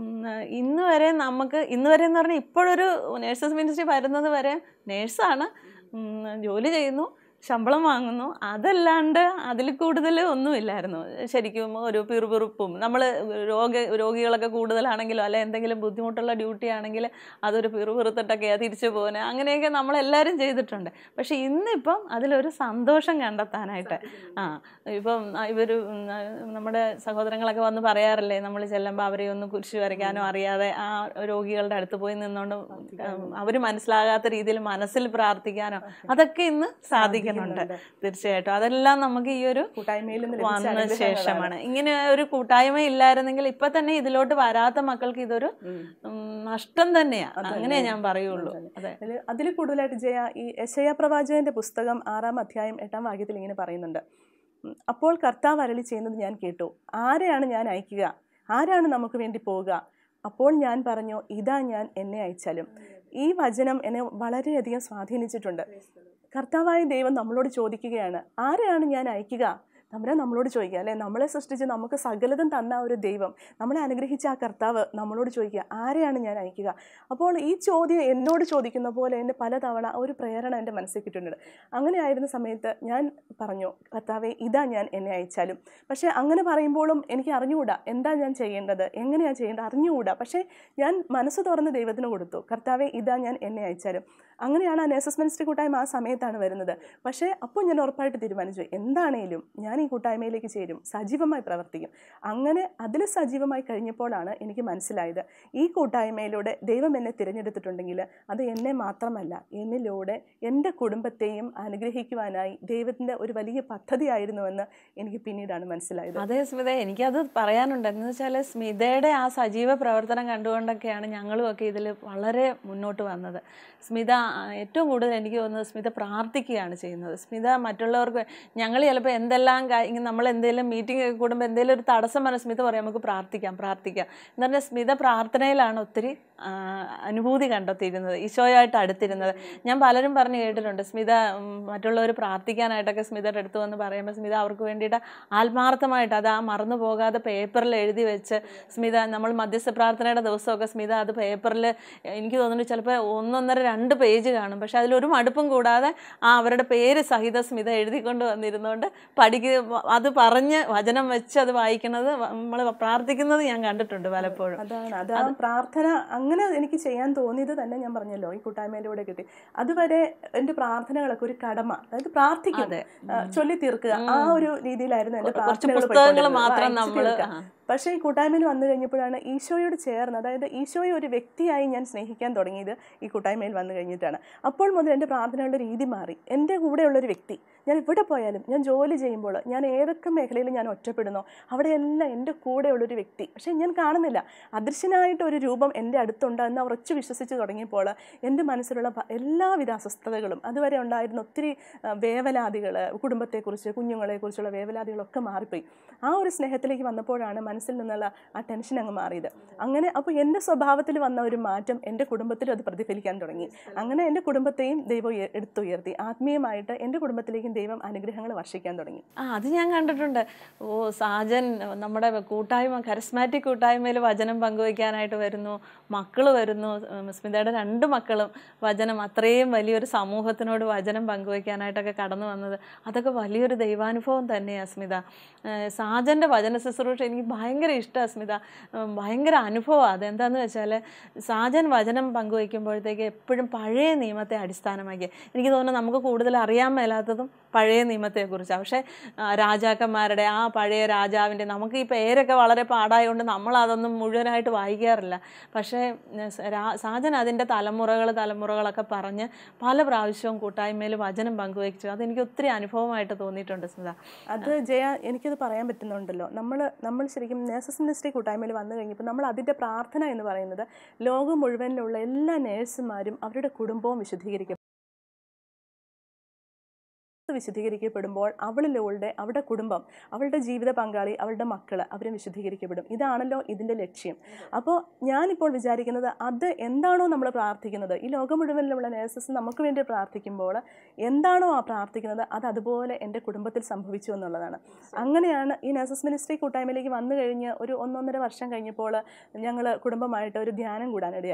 ഇന്ന് വരെ നമുക്ക് ഇന്ന് വരെ എന്ന് പറഞ്ഞാൽ ഇപ്പോഴൊരു നേഴ്സസ് മിനിസ്ട്രി വരുന്നത് വരെ നേഴ്സാണ്, ജോലി ചെയ്യുന്നു, ശമ്പളം വാങ്ങുന്നു, അതല്ലാണ്ട് അതിൽ കൂടുതൽ ഒന്നുമില്ലായിരുന്നു. ശരിക്കും ഒരു പിറുപിറുപ്പും, നമ്മൾ രോഗ രോഗികളൊക്കെ കൂടുതലാണെങ്കിലോ അല്ലെ എന്തെങ്കിലും ബുദ്ധിമുട്ടുള്ള ഡ്യൂട്ടി ആണെങ്കിൽ അതൊരു പിറുപിറുത്തിട്ടൊക്കെയാണ് തിരിച്ചു പോകുന്നത്. അങ്ങനെയൊക്കെ നമ്മളെല്ലാവരും ചെയ്തിട്ടുണ്ട്. പക്ഷെ ഇന്നിപ്പം അതിലൊരു സന്തോഷം കണ്ടെത്താനായിട്ട് ആ ഇപ്പം ഇവർ നമ്മുടെ സഹോദരങ്ങളൊക്കെ വന്ന് പറയാറില്ലേ, നമ്മൾ ചെല്ലുമ്പോൾ അവരെ ഒന്ന് കുരിശ് വരയ്ക്കാനോ അറിയാതെ ആ രോഗികളുടെ അടുത്ത് പോയി നിന്നുകൊണ്ട് അവർ മനസ്സിലാകാത്ത രീതിയിൽ മനസ്സിൽ പ്രാർത്ഥിക്കാനോ അതൊക്കെ ഇന്ന് സാധിക്കുന്നുണ്ട്. തീർച്ചയായിട്ടും അതെല്ലാം നമുക്ക് ഈ ഒരു കൂട്ടായ്മയിൽ നിന്ന് വന്ന ശേഷമാണ്. ഇങ്ങനെ ഒരു കൂട്ടായ്മ ഇല്ലായിരുന്നെങ്കിൽ ഇപ്പൊ തന്നെ ഇതിലോട്ട് വരാത്ത മക്കൾക്ക് ഇതൊരു നഷ്ടം തന്നെയാ, അങ്ങനെ ഞാൻ പറയുള്ളൂ. അതെ, അതിൽ കൂടുതലായിട്ട് ജയ ഈ യെശയ്യാ പ്രവാചകന്റെ പുസ്തകം ആറാം അധ്യായം എട്ടാം വാക്യത്തിൽ ഇങ്ങനെ പറയുന്നുണ്ട്, അപ്പോൾ കർത്താവ് അരുളി ചെയ്യുന്നത് ഞാൻ കേട്ടു, ആരെയാണ് ഞാൻ അയക്കുക, ആരാണ് നമുക്ക് വേണ്ടി പോവുക? അപ്പോൾ ഞാൻ പറഞ്ഞു, ഇതാ ഞാൻ, എന്നെ അയച്ചാലും. ഈ വചനം എന്നെ വളരെയധികം സ്വാധീനിച്ചിട്ടുണ്ട്. കർത്താവായ ദൈവം നമ്മളോട് ചോദിക്കുകയാണ്, ആരെയാണ് ഞാൻ അയക്കുക? നമ്മളെ നമ്മളോട് ചോദിക്കുക അല്ലേ, നമ്മളെ സൃഷ്ടിച്ച് നമുക്ക് സകലതും തന്ന ഒരു ദൈവം, നമ്മളെ അനുഗ്രഹിച്ച ആ കർത്താവ് നമ്മളോട് ചോദിക്കുക, ആരെയാണ് ഞാൻ അയക്കുക? അപ്പോൾ ഈ ചോദ്യം എന്നോട് ചോദിക്കുന്ന പോലെ എൻ്റെ പലതവണ ഒരു പ്രേരണ എൻ്റെ മനസ്സിൽ കിട്ടുന്നുണ്ട്. അങ്ങനെ ആയിരുന്ന സമയത്ത് ഞാൻ പറഞ്ഞു, കർത്താവെ ഇതാ ഞാൻ, എന്നെ അയച്ചാലും. പക്ഷേ അങ്ങനെ പറയുമ്പോഴും എനിക്ക് അറിഞ്ഞുകൂടാ എന്താ ഞാൻ ചെയ്യേണ്ടത്, എങ്ങനെയാണ് ചെയ്യേണ്ടത് അറിഞ്ഞുകൂടാ. പക്ഷേ ഞാൻ മനസ്സ് തുറന്ന് ദൈവത്തിന് കൊടുത്തു, കർത്താവെ ഇതാ ഞാൻ, എന്നെ അയച്ചാലും. അങ്ങനെയാണ് ആ നേഴ്സസ് മിനിസ്ട്രി കൂട്ടായ്മ ആ സമയത്താണ് വരുന്നത്. പക്ഷേ അപ്പോൾ ഞാൻ ഉറപ്പായിട്ട് തീരുമാനിച്ചു, എന്താണേലും ഞാൻ ഈ കൂട്ടായ്മയിലേക്ക് ചേരും, സജീവമായി പ്രവർത്തിക്കും. അങ്ങനെ അതിൽ സജീവമായി കഴിഞ്ഞപ്പോഴാണ് എനിക്ക് മനസ്സിലായത്, ഈ കൂട്ടായ്മയിലൂടെ ദൈവം എന്നെ തിരഞ്ഞെടുത്തിട്ടുണ്ടെങ്കിൽ അത് എന്നെ മാത്രമല്ല എന്നിലൂടെ എൻ്റെ കുടുംബത്തെയും അനുഗ്രഹിക്കുവാനായി ദൈവത്തിൻ്റെ ഒരു വലിയ പദ്ധതിയായിരുന്നുവെന്ന് എനിക്ക് പിന്നീടാണ് മനസ്സിലായത്. അതേ സ്മിത, എനിക്കത് പറയാനുണ്ട്. എന്ന് വെച്ചാൽ സ്മിതയുടെ ആ സജീവ പ്രവർത്തനം കണ്ടുകൊണ്ടൊക്കെയാണ് ഞങ്ങളും ഒക്കെ ഇതിൽ വളരെ മുന്നോട്ട് വന്നത്. സ്മിത ഏറ്റവും കൂടുതൽ എനിക്ക് തോന്നുന്നത് സ്മിത പ്രാർത്ഥിക്കുകയാണ് ചെയ്യുന്നത്. സ്മിത മറ്റുള്ളവർക്ക്, ഞങ്ങൾ ചിലപ്പോൾ എന്തെല്ലാം ഇങ്ങനെ നമ്മൾ എന്തെങ്കിലും മീറ്റിംഗ് ഒക്കെ കൂടുമ്പോൾ എന്തെങ്കിലും ഒരു തടസ്സം പറഞ്ഞാൽ സ്മിത പറയാം നമുക്ക് പ്രാർത്ഥിക്കാം പ്രാർത്ഥിക്കാം എന്ന് പറഞ്ഞാൽ സ്മിത പ്രാർത്ഥനയിലാണ് ഒത്തിരി അനുഭൂതി കണ്ടെത്തിയിരുന്നത്, ഈശോയായിട്ട് അടുത്തിരുന്നത്. ഞാൻ പലരും പറഞ്ഞ് കേട്ടിട്ടുണ്ട്, സ്മിത മറ്റുള്ളവർ പ്രാർത്ഥിക്കാനായിട്ടൊക്കെ സ്മിതയുടെ അടുത്ത് വന്ന് പറയുമ്പോൾ സ്മിത അവർക്ക് വേണ്ടിയിട്ട് ആത്മാർത്ഥമായിട്ട് അത് ആ മറന്നു പോകാതെ പേപ്പറിൽ എഴുതി വെച്ച്, സ്മിത നമ്മൾ മധ്യസ്ഥ പ്രാർത്ഥനയുടെ ദിവസമൊക്കെ സ്മിത അത് പേപ്പറിൽ എനിക്ക് തോന്നുന്നു ചിലപ്പോൾ ഒന്നൊന്നര രണ്ട് പേജ് കാണും, പക്ഷെ അതിലൊരു മടുപ്പും കൂടാതെ ആ അവരുടെ പേര് സഹിത സ്മിത എഴുതിക്കൊണ്ട് വന്നിരുന്നുകൊണ്ട് പഠിക്കുക, അത് പറഞ്ഞ് വചനം വെച്ച് അത് വായിക്കുന്നത് നമ്മൾ പ്രാർത്ഥിക്കുന്നത് ഞാൻ കണ്ടിട്ടുണ്ട് പലപ്പോഴും. അതാണ് അതാണ് പ്രാർത്ഥന. അങ്ങനെ എനിക്ക് ചെയ്യാൻ തോന്നിയത് തന്നെ ഞാൻ പറഞ്ഞല്ലോ ഈ കൂട്ടായ്മയിലൂടെ കിട്ടി. അതുവരെ എൻ്റെ പ്രാർത്ഥനകളൊക്കെ ഒരു കടമ, അതായത് പ്രാർത്ഥിക്കും, ചൊല്ലി തീർക്കുക, ആ ഒരു രീതിയിലായിരുന്നു എൻ്റെ പുസ്തകങ്ങൾ മാത്രം നമ്മൾ. പക്ഷേ ഈ കൂട്ടായ്മയിൽ വന്നു കഴിഞ്ഞപ്പോഴാണ് ഈശോയോട് ചേർന്ന്, അതായത് ഈശോയെ ഒരു വ്യക്തിയായി ഞാൻ സ്നേഹിക്കാൻ തുടങ്ങിയത് ഈ കൂട്ടായ്മയിൽ വന്നു കഴിഞ്ഞിട്ടാണ്. അപ്പോൾ മുതൽ എൻ്റെ പ്രാർത്ഥനകളുടെ രീതി മാറി. എൻ്റെ കൂടെയുള്ളൊരു വ്യക്തി, ഞാൻ ഇവിടെ പോയാലും ഞാൻ ജോലി ചെയ്യുമ്പോൾ ഞാൻ ഏതൊക്കെ മേഖലയിൽ ഞാൻ ഒറ്റപ്പെടുന്നോ അവിടെയെല്ലാം എൻ്റെ കൂടെയുള്ളൊരു വ്യക്തി, പക്ഷേ ഞാൻ കാണുന്നില്ല, അദൃശ്യനായിട്ട് ഒരു രൂപം എൻ്റെ അടുത്തുണ്ട് എന്ന് ഉറച്ചു വിശ്വസിച്ച് തുടങ്ങിയപ്പോൾ എൻ്റെ മനസ്സിലുള്ള എല്ലാവിധ അസ്വസ്ഥതകളും, അതുവരെ ഉണ്ടായിരുന്ന ഒത്തിരി വേവലാതികൾ, കുടുംബത്തെക്കുറിച്ച് കുഞ്ഞുങ്ങളെക്കുറിച്ചുള്ള വേവലാതികളൊക്കെ മാറിപ്പോയി. ആ ഒരു സ്നേഹത്തിലേക്ക് വന്നപ്പോഴാണ് മനസ്സിൽ നിന്നുള്ള ആ ടെൻഷൻ അങ്ങ് മാറിയത്. അങ്ങനെ അപ്പോൾ എൻ്റെ സ്വഭാവത്തിൽ വന്ന ഒരു മാറ്റം എൻ്റെ കുടുംബത്തിലും അത് പ്രതിഫലിക്കാൻ തുടങ്ങി. അങ്ങനെ എൻ്റെ കുടുംബത്തെയും ദൈവം എടുത്തുയർത്തി, ആത്മീയമായിട്ട് എൻ്റെ കുടുംബത്തിലേക്കും ദൈവം അനുഗ്രഹങ്ങൾ വർഷിക്കാൻ തുടങ്ങി. ആ അത് ഞാൻ കണ്ടിട്ടുണ്ട്. ഓ സാജൻ നമ്മുടെ കൂട്ടായ്മ കരിസ്മാറ്റിക് കൂട്ടായ്മയിൽ വചനം പങ്കുവയ്ക്കാനായിട്ട് വരുന്നു, മക്കൾ വരുന്നു, സ്മിതയുടെ രണ്ട് മക്കളും വചനം, അത്രയും വലിയൊരു സമൂഹത്തിനോട് വചനം പങ്കുവയ്ക്കാനായിട്ടൊക്കെ കടന്നു വന്നത്, അതൊക്കെ വലിയൊരു ദൈവാനുഭവം തന്നെയാണ് സ്മിത. സാജൻ്റെ വചന ശുശ്രൂഷ എനിക്ക് ഭയങ്കര ഇഷ്ടമാണ് സ്മിത, ഭയങ്കര അനുഭവമാണ്. അതെന്താണെന്ന് വെച്ചാൽ സാജൻ വചനം പങ്കുവയ്ക്കുമ്പോഴത്തേക്ക് എപ്പോഴും പഴയ നിയമത്തെ അടിസ്ഥാനമാക്കി, എനിക്ക് തോന്നുന്നു നമുക്ക് കൂടുതൽ അറിയാൻ മേലാത്തതും പഴയ നിയമത്തെക്കുറിച്ചാണ്. പക്ഷേ രാജാക്കന്മാരുടെ ആ പഴയ രാജാവിൻ്റെ, നമുക്ക് ഈ പേരൊക്കെ വളരെ പാടായതുകൊണ്ട് നമ്മൾ അതൊന്നും മുഴുവനായിട്ട് വായിക്കാറില്ല. പക്ഷേ സാജൻ അതിൻ്റെ തലമുറകൾ തലമുറകളൊക്കെ പറഞ്ഞ് പല പ്രാവശ്യവും കൂട്ടായ്മയിൽ വചനം പങ്കുവയ്ച്ചു. അതെനിക്ക് ഒത്തിരി അനുഭവമായിട്ട് തോന്നിയിട്ടുണ്ട് സ്മിത. അത് ജയ എനിക്കത് പറയാൻ പറ്റുന്നുണ്ടല്ലോ, നമ്മൾ നമ്മൾ ശരിക്കും നേഴ്സസ് മിനിസ്ട്രി കൂട്ടായ്മയിൽ വന്നു കഴിഞ്ഞപ്പോൾ നമ്മൾ അതിൻ്റെ പ്രാർത്ഥന എന്ന് പറയുന്നത് ലോകം മുഴുവനിലുള്ള എല്ലാ നേഴ്സുമാരും അവരുടെ കുടുംബവും വിശുദ്ധീകരിക്കും വിശുദ്ധീകരിക്കപ്പെടുമ്പോൾ അവളിലൂടെ അവളുടെ കുടുംബം, അവളുടെ ജീവിത പങ്കാളി, അവളുടെ മക്കൾ അവരും വിശുദ്ധീകരിക്കപ്പെടും. ഇതാണല്ലോ ഇതിൻ്റെ ലക്ഷ്യം. അപ്പോൾ ഞാനിപ്പോൾ വിചാരിക്കുന്നത് അത് എന്താണോ നമ്മൾ പ്രാർത്ഥിക്കുന്നത്, ഈ ലോകം മുഴുവനിലുള്ള നേഴ്സസ് നമുക്ക് വേണ്ടി പ്രാർത്ഥിക്കുമ്പോൾ എന്താണോ ആ പ്രാർത്ഥിക്കുന്നത് അത് അതുപോലെ എൻ്റെ കുടുംബത്തിൽ സംഭവിച്ചു എന്നുള്ളതാണ്. അങ്ങനെയാണ് ഈ നേഴ്സസ് മിനിസ്ട്രി കൂട്ടായ്മയിലേക്ക് വന്നു കഴിഞ്ഞ് ഒരു ഒന്നൊന്നര വർഷം കഴിഞ്ഞപ്പോൾ ഞങ്ങൾ കുടുംബമായിട്ട് ഒരു ധ്യാനം കൂടാനിടയായി.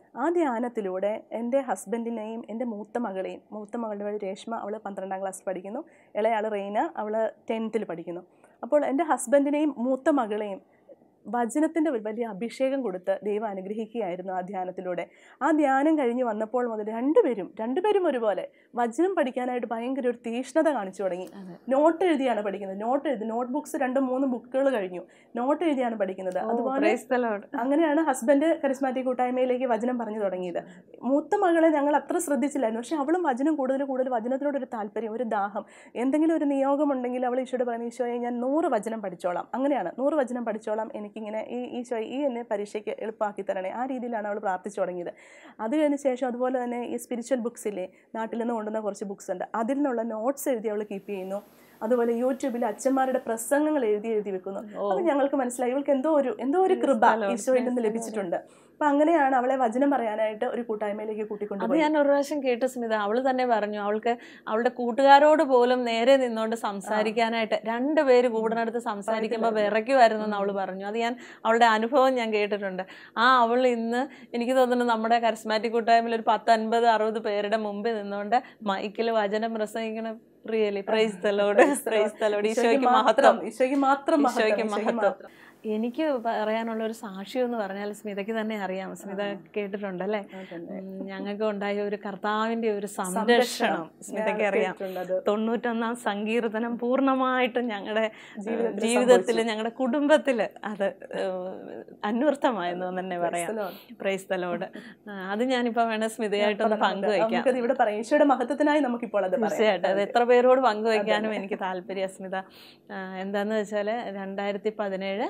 ആ ധ്യാനത്തിലൂടെ എൻ്റെ ഹസ്ബൻഡിനെയും എൻ്റെ മൂത്ത മകളെയും, മൂത്ത മകളുടെ പേര് രേഷ്മ, അവൾ പന്ത്രണ്ടാം ക്ലാസ്സിൽ പഠിക്കുന്നു, ഇളയാൾ റെയ്ന, അവൾ ടെൻത്തിൽ പഠിക്കുന്നു. അപ്പോൾ എൻ്റെ ഹസ്ബൻഡിനെയും മൂത്ത മകളെയും വചനത്തിൻ്റെ വലിയ അഭിഷേകം കൊടുത്ത് ദൈവം അനുഗ്രഹിക്കുകയായിരുന്നു ആ ധ്യാനത്തിലൂടെ. ആ ധ്യാനം കഴിഞ്ഞ് വന്നപ്പോൾ മുതൽ രണ്ടുപേരും രണ്ടുപേരും ഒരുപോലെ വചനം പഠിക്കാനായിട്ട് ഭയങ്കര ഒരു തീഷ്ണത കാണിച്ചു തുടങ്ങി. നോട്ട് എഴുതിയാണ് പഠിക്കുന്നത്. നോട്ട് എഴുതി നോട്ട് ബുക്സ് രണ്ടും മൂന്നും ബുക്കുകൾ കഴിഞ്ഞു, നോട്ട് എഴുതിയാണ് പഠിക്കുന്നത്. അതുപോലെ അങ്ങനെയാണ് ഹസ്ബൻഡ് കരിസ്മാറ്റിക് കൂട്ടായ്മയിലേക്ക് വചനം പറഞ്ഞു തുടങ്ങിയത്. മൂത്ത മകളെ ഞങ്ങൾ അത്ര ശ്രദ്ധിച്ചില്ലായിരുന്നു, പക്ഷെ അവളും വചനം കൂടുതൽ കൂടുതൽ വചനത്തിനോടൊരു താല്പര്യം, ഒരു ദാഹം. എന്തെങ്കിലും ഒരു നിയോഗമുണ്ടെങ്കിൽ അവൾ ഈശോയോട് പറയുന്നത്, ഈശോയെ ഞാൻ നൂറ് വചനം പഠിച്ചോളാം, അങ്ങനെയാണ് നൂറ് വചനം പഠിച്ചോളാം, എനിക്കിങ്ങനെ ഈ ഈശോ ഈ എന്നെ പരീക്ഷയ്ക്ക് എളുപ്പമാക്കി തരണേ, ആ രീതിയിലാണ് അവൾ പ്രാർത്ഥിച്ചു തുടങ്ങിയത്. അത് കഴിഞ്ഞ ശേഷം അതുപോലെ തന്നെ ഈ സ്പിരിച്വൽ ബുക്സിലെ നാട്ടിൽ നിന്ന് കൊണ്ടുവന്ന കുറച്ച് ബുക്സ് ഉണ്ട്, അതിൽ നിന്നുള്ള നോട്ട്സ് എഴുതി അവൾ കീപ്പ് ചെയ്യുന്നു. അതുപോലെ യൂട്യൂബിൽ അച്ഛന്മാരുടെ പ്രസംഗങ്ങൾ എഴുതി എഴുതി വെക്കുന്നു. അപ്പോൾ ഞങ്ങൾക്ക് മനസ്സിലായി ഇവൾക്ക് എന്തോ ഒരു എന്തോ ഒരു കൃപ ഈശോയിൽ നിന്ന് ലഭിച്ചിട്ടുണ്ട്. അപ്പം അങ്ങനെയാണ് അവളെ വചനം പറയാനായിട്ട് ഒരു കൂട്ടായ്മയിലേക്ക് കൂട്ടിക്കൊണ്ടുപോയി. അത് ഞാൻ ഒരു പ്രാവശ്യം കേട്ടു സ്മിത, അവള് തന്നെ പറഞ്ഞു അവൾക്ക് അവളുടെ കൂട്ടുകാരോട് പോലും നേരെ നിന്നുകൊണ്ട് സംസാരിക്കാനായിട്ട് രണ്ടുപേര് കൂടിനടുത്ത് സംസാരിക്കുമ്പോൾ വിറയ്ക്കുമായിരുന്നു എന്ന് അവള് പറഞ്ഞു. അത് ഞാൻ അവളുടെ അനുഭവം ഞാൻ കേട്ടിട്ടുണ്ട്. ആ അവൾ ഇന്ന് എനിക്ക് തോന്നുന്നു നമ്മുടെ കരിസ്മാറ്റിക് കൂട്ടായ്മയിൽ ഒരു പത്ത് അൻപത് അറുപത് പേരുടെ മുമ്പിൽ നിന്നുകൊണ്ട് മൈക്കിൽ വചനം പ്രസംഗിക്കണം. Really praise the lord, praise the lord. ഈശോയ്ക്ക് മഹത്വം, ഈശോയ്ക്ക് മാത്രം, ഈശോയ്ക്ക് മഹത്വം. എനിക്ക് പറയാനുള്ള ഒരു സാക്ഷ്യം എന്ന് പറഞ്ഞാൽ സ്മിതയ്ക്ക് തന്നെ അറിയാം, സ്മിത കേട്ടിട്ടുണ്ടല്ലേ, ഞങ്ങൾക്ക് ഉണ്ടായ ഒരു കർത്താവിന്റെ ഒരു സംരക്ഷണം സ്മിതയ്ക്ക് അറിയാം. തൊണ്ണൂറ്റൊന്നാം സങ്കീർത്തനം പൂർണ്ണമായിട്ടും ഞങ്ങളുടെ ജീവിതത്തിൽ, ഞങ്ങളുടെ കുടുംബത്തിൽ അത് അന്വർത്ഥമായെന്ന് തന്നെ പറയാം. Praise the lord. അത് ഞാനിപ്പോ വേണേ സ്മിതയായിട്ടൊന്ന് പങ്കുവയ്ക്കാം. മഹത്വത്തിനായി നമുക്കിപ്പോൾ തീർച്ചയായിട്ടും അത് എത്ര പേരോട് പങ്കുവയ്ക്കാനും എനിക്ക് താല്പര്യം സ്മിത. എന്താന്ന് വെച്ചാൽ രണ്ടായിരത്തി പതിനേഴ്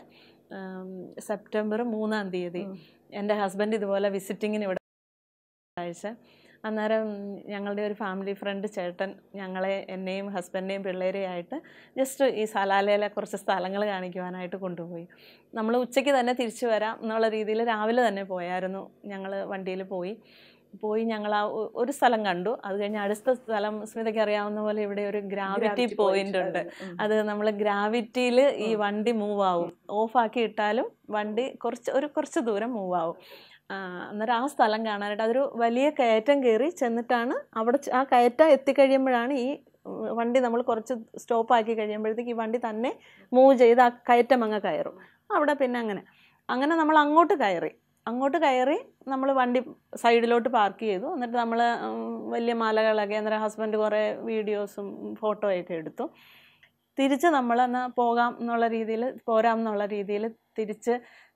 സെപ്റ്റംബർ മൂന്നാം തീയതി എൻ്റെ ഹസ്ബൻഡ് ഇതുപോലെ വിസിറ്റിങ്ങിന് ഇവിടെ ആഴ്ച. അന്നേരം ഞങ്ങളുടെ ഒരു ഫാമിലി ഫ്രണ്ട് ചേട്ടൻ ഞങ്ങളെ, എന്നെയും ഹസ്ബൻഡിനെയും പിള്ളേരെയായിട്ട് ജസ്റ്റ് ഈ സലാലയിലെ കുറച്ച് സ്ഥലങ്ങൾ കാണിക്കുവാനായിട്ട് കൊണ്ടുപോയി. നമ്മൾ ഉച്ചയ്ക്ക് തന്നെ തിരിച്ചു വരാം എന്നുള്ള രീതിയിൽ രാവിലെ തന്നെ പോയായിരുന്നു. ഞങ്ങൾ വണ്ടിയിൽ പോയി പോയി ഞങ്ങൾ ആ ഒരു സ്ഥലം കണ്ടു. അത് കഴിഞ്ഞ് അടുത്ത സ്ഥലം സ്മിതയ്ക്ക് അറിയാവുന്ന പോലെ ഇവിടെ ഒരു ഗ്രാവിറ്റി പോയിന്റ് ഉണ്ട്. അത് നമ്മൾ ഗ്രാവിറ്റിയിൽ ഈ വണ്ടി മൂവ് ആവും, ഓഫാക്കി ഇട്ടാലും വണ്ടി കുറച്ച് ഒരു കുറച്ച് ദൂരം മൂവ് ആവും. അന്നേരം ആ സ്ഥലം കാണാനായിട്ട് അതൊരു വലിയ കയറ്റം കയറി ചെന്നിട്ടാണ് അവിടെ ആ കയറ്റം എത്തിക്കഴിയുമ്പോഴാണ് ഈ വണ്ടി നമ്മൾ കുറച്ച് സ്റ്റോപ്പാക്കി കഴിയുമ്പോഴത്തേക്ക് ഈ വണ്ടി തന്നെ മൂവ് ചെയ്ത് ആ കയറ്റം അങ്ങ് കയറും. അവിടെ പിന്നെ അങ്ങനെ അങ്ങനെ നമ്മൾ അങ്ങോട്ട് കയറി അങ്ങോട്ട് കയറി നമ്മൾ വണ്ടി സൈഡിലോട്ട് പാർക്ക് ചെയ്തു. എന്നിട്ട് നമ്മൾ വലിയ മലകളൊക്കെ, അന്നേരം ഹസ്ബൻഡ് കുറേ വീഡിയോസും ഫോട്ടോയൊക്കെ എടുത്തു. തിരിച്ച് നമ്മൾ എന്നാൽ പോകാം എന്നുള്ള രീതിയിൽ, പോരാം എന്നുള്ള രീതിയിൽ തിരിച്ച്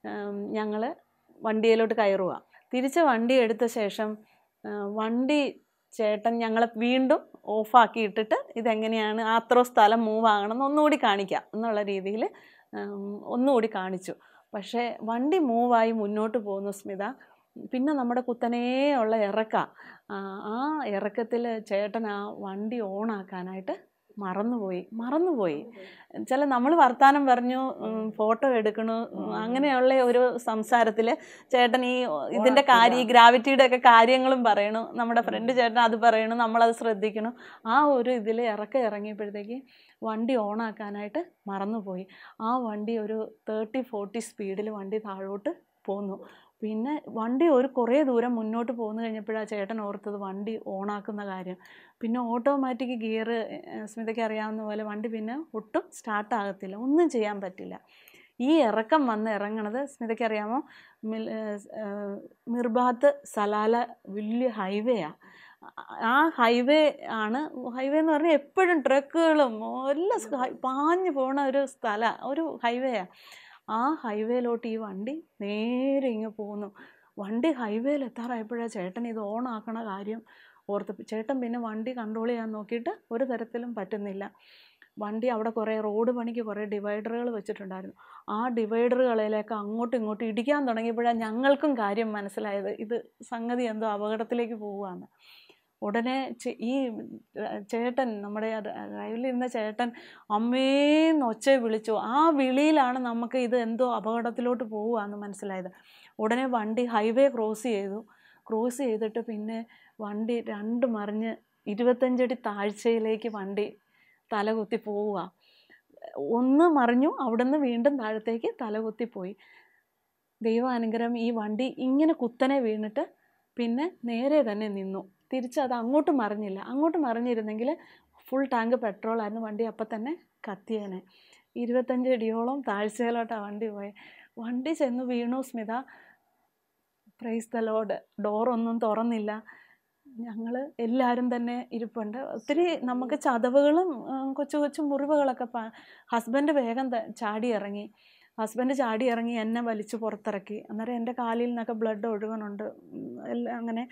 ഞങ്ങൾ വണ്ടിയിലോട്ട് കയറുക. തിരിച്ച് വണ്ടി എടുത്ത ശേഷം വണ്ടി ചേട്ടൻ ഞങ്ങളെ വീണ്ടും ഓഫാക്കി ഇട്ടിട്ട് ഇതെങ്ങനെയാണ് അത്ര സ്ഥലം മൂവ് ആകണമെന്ന് ഒന്നുകൂടി കാണിക്കാം എന്നുള്ള രീതിയിൽ ഒന്നുകൂടി കാണിച്ചു. പക്ഷേ വണ്ടി മൂവായി മുന്നോട്ട് പോകുന്നു സ്മിത. പിന്നെ നമ്മുടെ കുത്തനെയുള്ള ഇറക്ക, ആ ഇറക്കത്തിൽ ചേട്ടൻ ആ വണ്ടി ഓണാക്കാനായിട്ട് മറന്നുപോയി മറന്നുപോയി ചില നമ്മൾ വർത്താനം പറഞ്ഞു, ഫോട്ടോ എടുക്കണു, അങ്ങനെയുള്ള ഒരു സംസാരത്തിൽ ചേട്ടൻ ഈ ഇതിൻ്റെ കാര്യം, ഈ ഗ്രാവിറ്റിയുടെ ഒക്കെ കാര്യങ്ങളും പറയണു. നമ്മുടെ ഫ്രണ്ട് ചേട്ടൻ അത് പറയണു, നമ്മളത് ശ്രദ്ധിക്കണം. ആ ഒരു ഇതിൽ ഇറക്കം ഇറങ്ങിയപ്പോഴത്തേക്ക് വണ്ടി ഓണാക്കാനായിട്ട് മറന്നുപോയി. ആ വണ്ടി ഒരു തേർട്ടി ഫോർട്ടി സ്പീഡിൽ വണ്ടി താഴോട്ട് പോന്നു. പിന്നെ വണ്ടി ഒരു കുറേ ദൂരം മുന്നോട്ട് പോന്നു കഴിഞ്ഞപ്പോഴാണ് ചേട്ടൻ ഓർത്തത് വണ്ടി ഓണാക്കുന്ന കാര്യം. പിന്നെ ഓട്ടോമാറ്റിക് ഗിയർ സ്മിതയ്ക്ക് അറിയാവുന്ന പോലെ വണ്ടി പിന്നെ ഒട്ടും സ്റ്റാർട്ടാകത്തില്ല, ഒന്നും ചെയ്യാൻ പറ്റില്ല. ഈ ഇറക്കം വന്ന് ഇറങ്ങണത് സ്മിതയ്ക്ക് അറിയാമോ, മിൽ മിർബാത്ത് സലാല വലിയ ഹൈവേയാണ്. ആ ഹൈവേ ആണ്, ഹൈവേ എന്ന് പറഞ്ഞാൽ എപ്പോഴും ട്രക്കുകളും എല്ലാം പാഞ്ഞു പോണ ഒരു സ്ഥലം, ഒരു ഹൈവേയാണ്. ആ ഹൈവേയിലോട്ട് ഈ വണ്ടി നേരെ ഇങ്ങ് പോകുന്നു. വണ്ടി ഹൈവേയിൽ എത്താറായപ്പോഴാണ് ചേട്ടൻ ഇത് ഓൺ ആക്കണ കാര്യം ഓർത്ത്. ചേട്ടൻ പിന്നെ വണ്ടി കൺട്രോൾ ചെയ്യാൻ നോക്കിയിട്ട് ഒരു തരത്തിലും പറ്റുന്നില്ല. വണ്ടി അവിടെ കുറേ റോഡ് പണിക്ക് കുറേ ഡിവൈഡറുകൾ വെച്ചിട്ടുണ്ടായിരുന്നു. ആ ഡിവൈഡറുകളിലേക്ക് അങ്ങോട്ടും ഇങ്ങോട്ടും ഇടിക്കാൻ തുടങ്ങിയപ്പോഴാണ് ഞങ്ങൾക്കും കാര്യം മനസ്സിലായത്, ഇത് സംഗതി എന്തോ അപകടത്തിലേക്ക് പോവുകയാണ്. ഉടനെ ഈ ചേട്ടൻ, നമ്മുടെ ഡ്രൈവിലിരുന്ന ചേട്ടൻ അമ്മേന്ന് ഒച്ച വിളിച്ചു. ആ വിളിയിലാണ് നമുക്ക് ഇത് എന്തോ അപകടത്തിലോട്ട് പോവുകയെന്ന് മനസ്സിലായത്. ഉടനെ വണ്ടി ഹൈവേ ക്രോസ് ചെയ്തു. ക്രോസ് ചെയ്തിട്ട് പിന്നെ വണ്ടി രണ്ട് മറിഞ്ഞ് ഇരുപത്തഞ്ചടി താഴ്ചയിലേക്ക് വണ്ടി തലകുത്തി പോവുക. ഒന്ന് മറിഞ്ഞു, അവിടുന്ന് വീണ്ടും താഴത്തേക്ക് തലകുത്തിപ്പോയി. ദൈവാനുഗ്രഹം ഈ വണ്ടി ഇങ്ങനെ കുത്തനെ വീണിട്ട് പിന്നെ നേരെ തന്നെ നിന്നു. തിരിച്ച് അത് അങ്ങോട്ട് മറിഞ്ഞില്ല. അങ്ങോട്ട് മറിഞ്ഞിരുന്നെങ്കിൽ ഫുൾ ടാങ്ക് പെട്രോളായിരുന്നു, വണ്ടി അപ്പം തന്നെ കത്തിയേനെ. ഇരുപത്തഞ്ച് അടിയോളം താഴ്ചയിലോട്ടാണ് വണ്ടി പോയത്. വണ്ടി ചെന്ന് വീണു സ്മിത. Praise the lord. ഡോറൊന്നും തുറന്നില്ല. ഞങ്ങൾ എല്ലാവരും തന്നെ ഇരിപ്പുണ്ട്. ഒത്തിരി നമുക്ക് ചതവുകളും കൊച്ചു കൊച്ചു മുറിവുകളൊക്കെ. ഹസ്ബൻഡ് വേഗം ചാടി ഇറങ്ങി. ഹസ്ബൻഡ് ചാടി ഇറങ്ങി എന്നെ വലിച്ച് പുറത്തിറക്കി. അന്നേരം എൻ്റെ കാലിൽ നിന്നൊക്കെ ബ്ലഡ് ഒഴുകണുണ്ട് എല്ലാം. അങ്ങനെ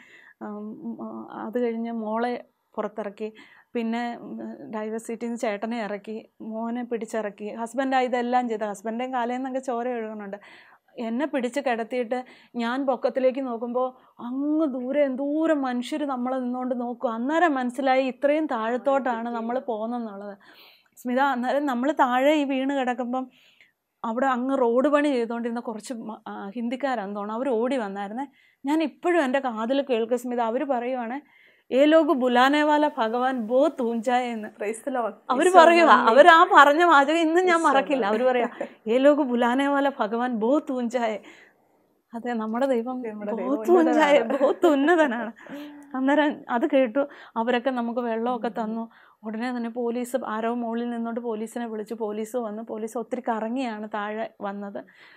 അത് കഴിഞ്ഞ് മോളെ പുറത്തിറക്കി. പിന്നെ ഡ്രൈവർ സീറ്റിൽ നിന്ന് ചേട്ടനെ ഇറക്കി, മോനെ പിടിച്ചിറക്കി. ഹസ്ബൻഡാണ് ഇതെല്ലാം ചെയ്തത്. ഹസ്ബൻഡേയും കാലയിൽ നിന്നൊക്കെ ചോര ഒഴുകണുണ്ട്. എന്നെ പിടിച്ച് കിടത്തിയിട്ട് ഞാൻ പൊക്കത്തിലേക്ക് നോക്കുമ്പോൾ അങ്ങ് ദൂരെ എന്തോരം മനുഷ്യർ നമ്മളെ നിന്നുകൊണ്ട് നോക്കും. അന്നേരം മനസ്സിലായി ഇത്രയും താഴത്തോട്ടാണ് നമ്മൾ പോകുന്നതെന്നുള്ളത്. സ്മിത, അന്നേരം നമ്മൾ താഴെ ഈ വീണ് കിടക്കുമ്പം അവിടെ അങ്ങ് റോഡ് പണി ചെയ്തുകൊണ്ടിരുന്ന കുറച്ച് ഹിന്ദിക്കാരാന്ന് തോന്നുന്നു, അവർ ഓടി വന്നായിരുന്നേ. ഞാൻ ഇപ്പോഴും എൻ്റെ കാതിൽ കേൾക്കുക സ്മിത. അവർ പറയുവാണ്, ഏ ലോക് ബുലാനേവാല ഭഗവാൻ ബോത്ത് ഊഞ്ചായ എന്ന്. അവർ പറയുക, അവർ ആ പറഞ്ഞ വാചകം ഇന്നും ഞാൻ മറക്കില്ല. അവർ പറയാ, ഏ ലോക് ബുലാനേവാല ഭഗവാൻ ബോത്ത് ഊഞ്ചായ. അതെ, നമ്മുടെ ദൈവം ബോത്ത് ഊഞ്ചായ, ബോത്ത് ഉന്നതനാണ്. അന്നേരം അത് കേട്ടു. അവരൊക്കെ നമുക്ക് വെള്ളമൊക്കെ തന്നു. ഉടനെ തന്നെ പോലീസ് ആരോ മുകളിൽ നിന്നുകൊണ്ട് പോലീസിനെ വിളിച്ചു. പോലീസ് വന്നു. പോലീസ് ഒത്തിരി കറങ്ങിയാണ് താഴെ വന്നത്.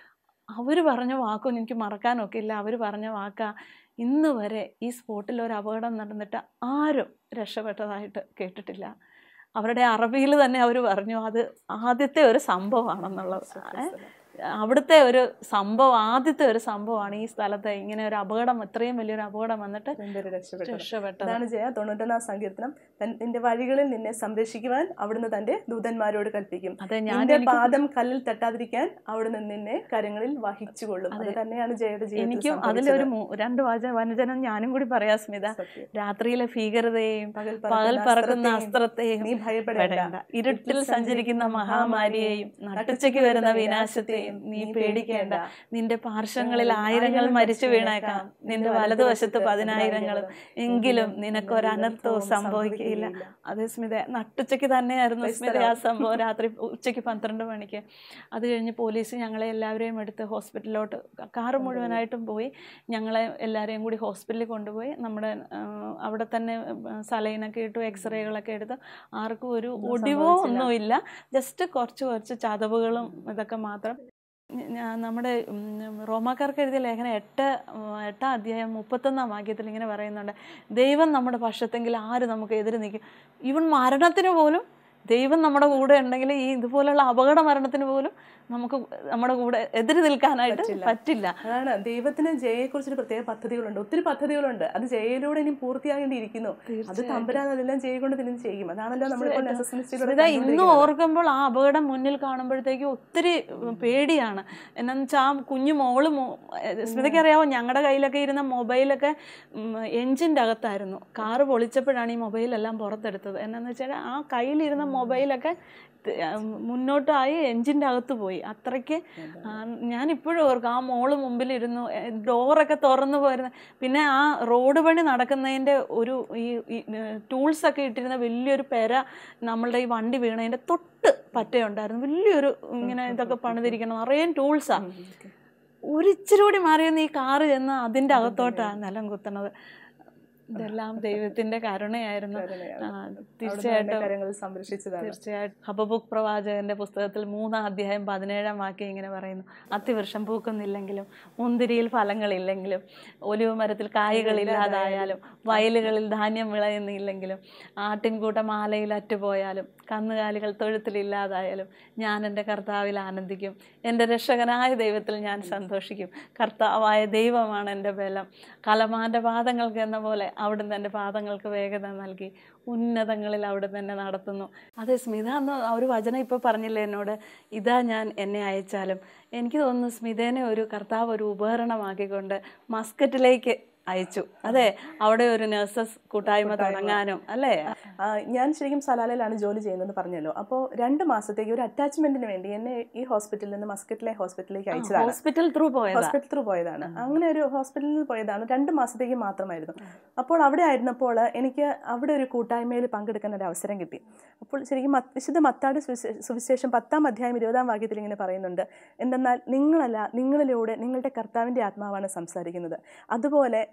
അവർ പറഞ്ഞ വാക്കൊന്നും എനിക്ക് മറക്കാനൊക്കെ ഇല്ല. അവർ പറഞ്ഞ വാക്കാ, ഇന്ന് വരെ ഈ സ്പോട്ടിൽ ഒരു അപകടം നടന്നിട്ട് ആരും രക്ഷപ്പെട്ടതായിട്ട് കേട്ടിട്ടില്ല. അവരുടെ അറബിയിൽ തന്നെ അവർ പറഞ്ഞു അത് ആദ്യത്തെ ഒരു സംഭവമാണെന്നുള്ളത്. അവിടുത്തെ ഒരു സംഭവം, ആദ്യത്തെ ഒരു സംഭവമാണ് ഈ സ്ഥലത്ത് ഇങ്ങനെ ഒരു അപകടം, ഇത്രയും വലിയൊരു അപകടം വന്നിട്ട് രക്ഷപ്പെട്ടത്. അതാണ് ജയ തൊണ്ണൂറ്റൊന്നാം സങ്കീർത്തനം. നിന്റെ വഴികളിൽ നിന്നെ സംരക്ഷിക്കുവാൻ അവിടുന്ന് തന്റെ ദൂതന്മാരോട് കൽപ്പിക്കും. നിന്റെ പാദം കല്ലിൽ തട്ടാതിരിക്കാൻ അവിടുന്ന് നിന്നെ കരങ്ങളിൽ വഹിച്ചുകൊള്ളും. അത് തന്നെയാണ് ജയയുടെ ജീവിതത്തിൽ. എനിക്കും അതിലൊരു രണ്ട് വചനം ഞാനും കൂടി പറയാം സ്മിത. രാത്രിയിലെ ഭീകരതയെയും പകൽ പറക്കുന്ന അസ്ത്രത്തെയും നീ ഭയപ്പെടേണ്ട. ഇരുട്ടിൽ സഞ്ചരിക്കുന്ന മഹാമാരിയെയും നട്ടുച്ചയ്ക്ക് വരുന്ന വിനാശത്തെയും നീ പേടിക്കേണ്ട. നിന്റെ പാർശ്വങ്ങളിൽ ആയിരങ്ങൾ മരിച്ചു വീണേക്കാം, നിന്റെ വലതുവശത്ത് പതിനായിരങ്ങളും, എങ്കിലും നിനക്കൊരനർത്ഥവും സംഭവിക്കുകയില്ല. അതേ സ്മിത, നട്ടുച്ചയ്ക്ക് തന്നെയായിരുന്നു സ്മിത ആ സംഭവം. രാത്രി ഉച്ചയ്ക്ക് പന്ത്രണ്ട് മണിക്ക്. അത് കഴിഞ്ഞ് പോലീസ് ഞങ്ങളെ എല്ലാവരെയും എടുത്ത് ഹോസ്പിറ്റലിലോട്ട്, കാറ് മുഴുവനായിട്ടും പോയി ഞങ്ങളെ എല്ലാവരെയും കൂടി ഹോസ്പിറ്റലിൽ കൊണ്ടുപോയി. നമ്മുടെ അവിടെ തന്നെ സലൈനൊക്കെ ഇട്ടു, എക്സ്റേകളൊക്കെ എടുത്ത്. ആർക്കും ഒരു ഒടിവോ ഒന്നുമില്ല, ജസ്റ്റ് കുറച്ച് കുറച്ച് ചതവുകളും ഇതൊക്കെ മാത്രം. നമ്മുടെ റോമാക്കാർക്ക് എഴുതിയ ലേഖനം എട്ട് എട്ടാം അധ്യായം മുപ്പത്തൊന്നാം വാക്യത്തിൽ ഇങ്ങനെ പറയുന്നുണ്ട്, ദൈവം നമ്മുടെ പക്ഷത്തെങ്കിൽ ആര് നമുക്ക് എതിര് നിൽക്കും. ഈവൻ മരണത്തിന് പോലും ദൈവം നമ്മുടെ കൂടെ ഉണ്ടെങ്കിൽ ഈ ഇതുപോലുള്ള അപകട മരണത്തിന് പോലും നമുക്ക് നമ്മുടെ കൂടെ എതിര് നിൽക്കാനായിട്ട് പറ്റില്ല. അതാണ് ദൈവത്തിന് ജയയെക്കുറിച്ചൊരു പ്രത്യേക പദ്ധതികളുണ്ട്, ഒത്തിരി പദ്ധതികളുണ്ട്. അത് ജയയിലൂടെ ഇനി പൂർത്തിയാകേണ്ടിയിരിക്കുന്നു. അത് തമ്പുരാൻ അതെല്ലാം ചെയ്തുകൊണ്ട് പിന്നെ ചെയ്യും. അതാണല്ലോ നമ്മൾ ഇന്ന് ഓർക്കുമ്പോൾ ആ അപകടം മുന്നിൽ കാണുമ്പോഴത്തേക്കും ഒത്തിരി പേടിയാണ്. എന്നാന്ന് വെച്ചാൽ ആ കുഞ്ഞു മോള്, സ്മിതയ്ക്ക് അറിയാമോ, ഞങ്ങളുടെ കയ്യിലൊക്കെ ഇരുന്ന മൊബൈലൊക്കെ എൻജിൻ്റെ അകത്തായിരുന്നു. കാറ് പൊളിച്ചപ്പോഴാണ് ഈ മൊബൈലെല്ലാം പുറത്തെടുത്തത്. എന്നാന്ന് വെച്ചാൽ ആ കയ്യിലിരുന്ന മൊബൈലൊക്കെ മുന്നോട്ടായി എൻജിൻ്റെ അകത്ത് പോയി. അത്രയ്ക്ക് ഞാനിപ്പോഴും ഓർക്കും, ആ മോള് മുമ്പിലിരുന്നു, ഡോറൊക്കെ തുറന്നു പോയിരുന്നു. പിന്നെ ആ റോഡ് പണി നടക്കുന്നതിൻ്റെ ഒരു ഈ ടൂൾസൊക്കെ ഇട്ടിരുന്ന വലിയൊരു പെര നമ്മളുടെ ഈ വണ്ടി വീണതിൻ്റെ തൊട്ട് പറ്റയുണ്ടായിരുന്നു. വലിയൊരു ഇങ്ങനെ ഇതൊക്കെ പണിതിരിക്കണം, നിറയെ ടൂൾസാണ്. ഒരിച്ചിരി കൂടി മാറിയെന്ന് ഈ കാറ് ചെന്ന് അതിൻ്റെ അകത്തോട്ടാണ് നിലം കുത്തുന്നത്. ഇതെല്ലാം ദൈവത്തിന്റെ കരുണയായിരുന്നു. തീർച്ചയായിട്ടും തീർച്ചയായിട്ടും ഹബക്കൂക്ക് പ്രവാചകന്റെ പുസ്തകത്തിൽ മൂന്നാം അധ്യായം പതിനേഴാം വാക്യം ഇങ്ങനെ പറയുന്നു, അത്തിവൃക്ഷം പൂക്കുന്നില്ലെങ്കിലും മുന്തിരിയിൽ ഫലങ്ങളില്ലെങ്കിലും ഒലിവ് മരത്തിൽ കായ്കളില്ലാതായാലും വയലുകളിൽ ധാന്യം വിളയുന്നില്ലെങ്കിലും ആട്ടിൻകൂട്ടം ആലയിൽ അറ്റുപോയാലും കന്നുകാലികൾ തൊഴുത്തിലില്ലാതായാലും ഞാൻ എൻ്റെ കർത്താവിൽ ആനന്ദിക്കും, എൻ്റെ രക്ഷകനായ ദൈവത്തിൽ ഞാൻ സന്തോഷിക്കും. കർത്താവായ ദൈവമാണ് എൻ്റെ ബലം. കലമാൻ്റെ പാദങ്ങൾക്ക് എന്ന പോലെ അവിടുന്ന് എൻ്റെ പാദങ്ങൾക്ക് വേഗത നൽകി ഉന്നതങ്ങളിൽ അവിടെ തന്നെ നടത്തുന്നു. അതെ സ്മിത എന്ന് ഒരു വചനം ഇപ്പോൾ പറഞ്ഞില്ലേ എന്നോട്, ഇതാ ഞാൻ എന്നെ അയച്ചാലും. എനിക്ക് തോന്നുന്നു സ്മിതേനെ ഒരു കർത്താവ് ഒരു ഉപകരണമാക്കിക്കൊണ്ട് മസ്കറ്റിലേക്ക് അയച്ചു. അതെ, അവിടെ ഒരു നഴ്സസ് കൂട്ടായ്മ തുടങ്ങാനും അല്ലേ. ഞാൻ ശരിക്കും സലാലയിലാണ് ജോലി ചെയ്യുന്നത് പറഞ്ഞല്ലോ. അപ്പോൾ രണ്ട് മാസത്തേക്ക് ഒരു അറ്റാച്ച്മെന്റിന് വേണ്ടി എന്നെ ഈ ഹോസ്പിറ്റലിൽ നിന്ന് മസ്കറ്റിലെ ഹോസ്പിറ്റലിലേക്ക് അയച്ചതാണ്. ഹോസ്പിറ്റൽ ത്രൂ പോയത് ഹോസ്പിറ്റൽ ത്രൂ പോയതാണ്. അങ്ങനെ ഒരു ഹോസ്പിറ്റലിൽ നിന്ന് പോയതാണ്. രണ്ട് മാസത്തേക്ക് മാത്രമായിരുന്നു. അപ്പോൾ അവിടെ ആയിരുന്നപ്പോൾ എനിക്ക് അവിടെ ഒരു കൂട്ടായ്മയിൽ പങ്കെടുക്കാൻ ഒരു അവസരം കിട്ടി. അപ്പോൾ ശരിക്കും വിശുദ്ധ മത്താടി സുവിശേഷം പത്താം അധ്യായം ഇരുപതാം വാക്യത്തിൽ ഇങ്ങനെ പറയുന്നുണ്ട്, എന്തെന്നാൽ നിങ്ങളല്ല, നിങ്ങളിലൂടെ നിങ്ങളുടെ കർത്താവിൻ്റെ ആത്മാവാണ് സംസാരിക്കുന്നത്. അതുപോലെ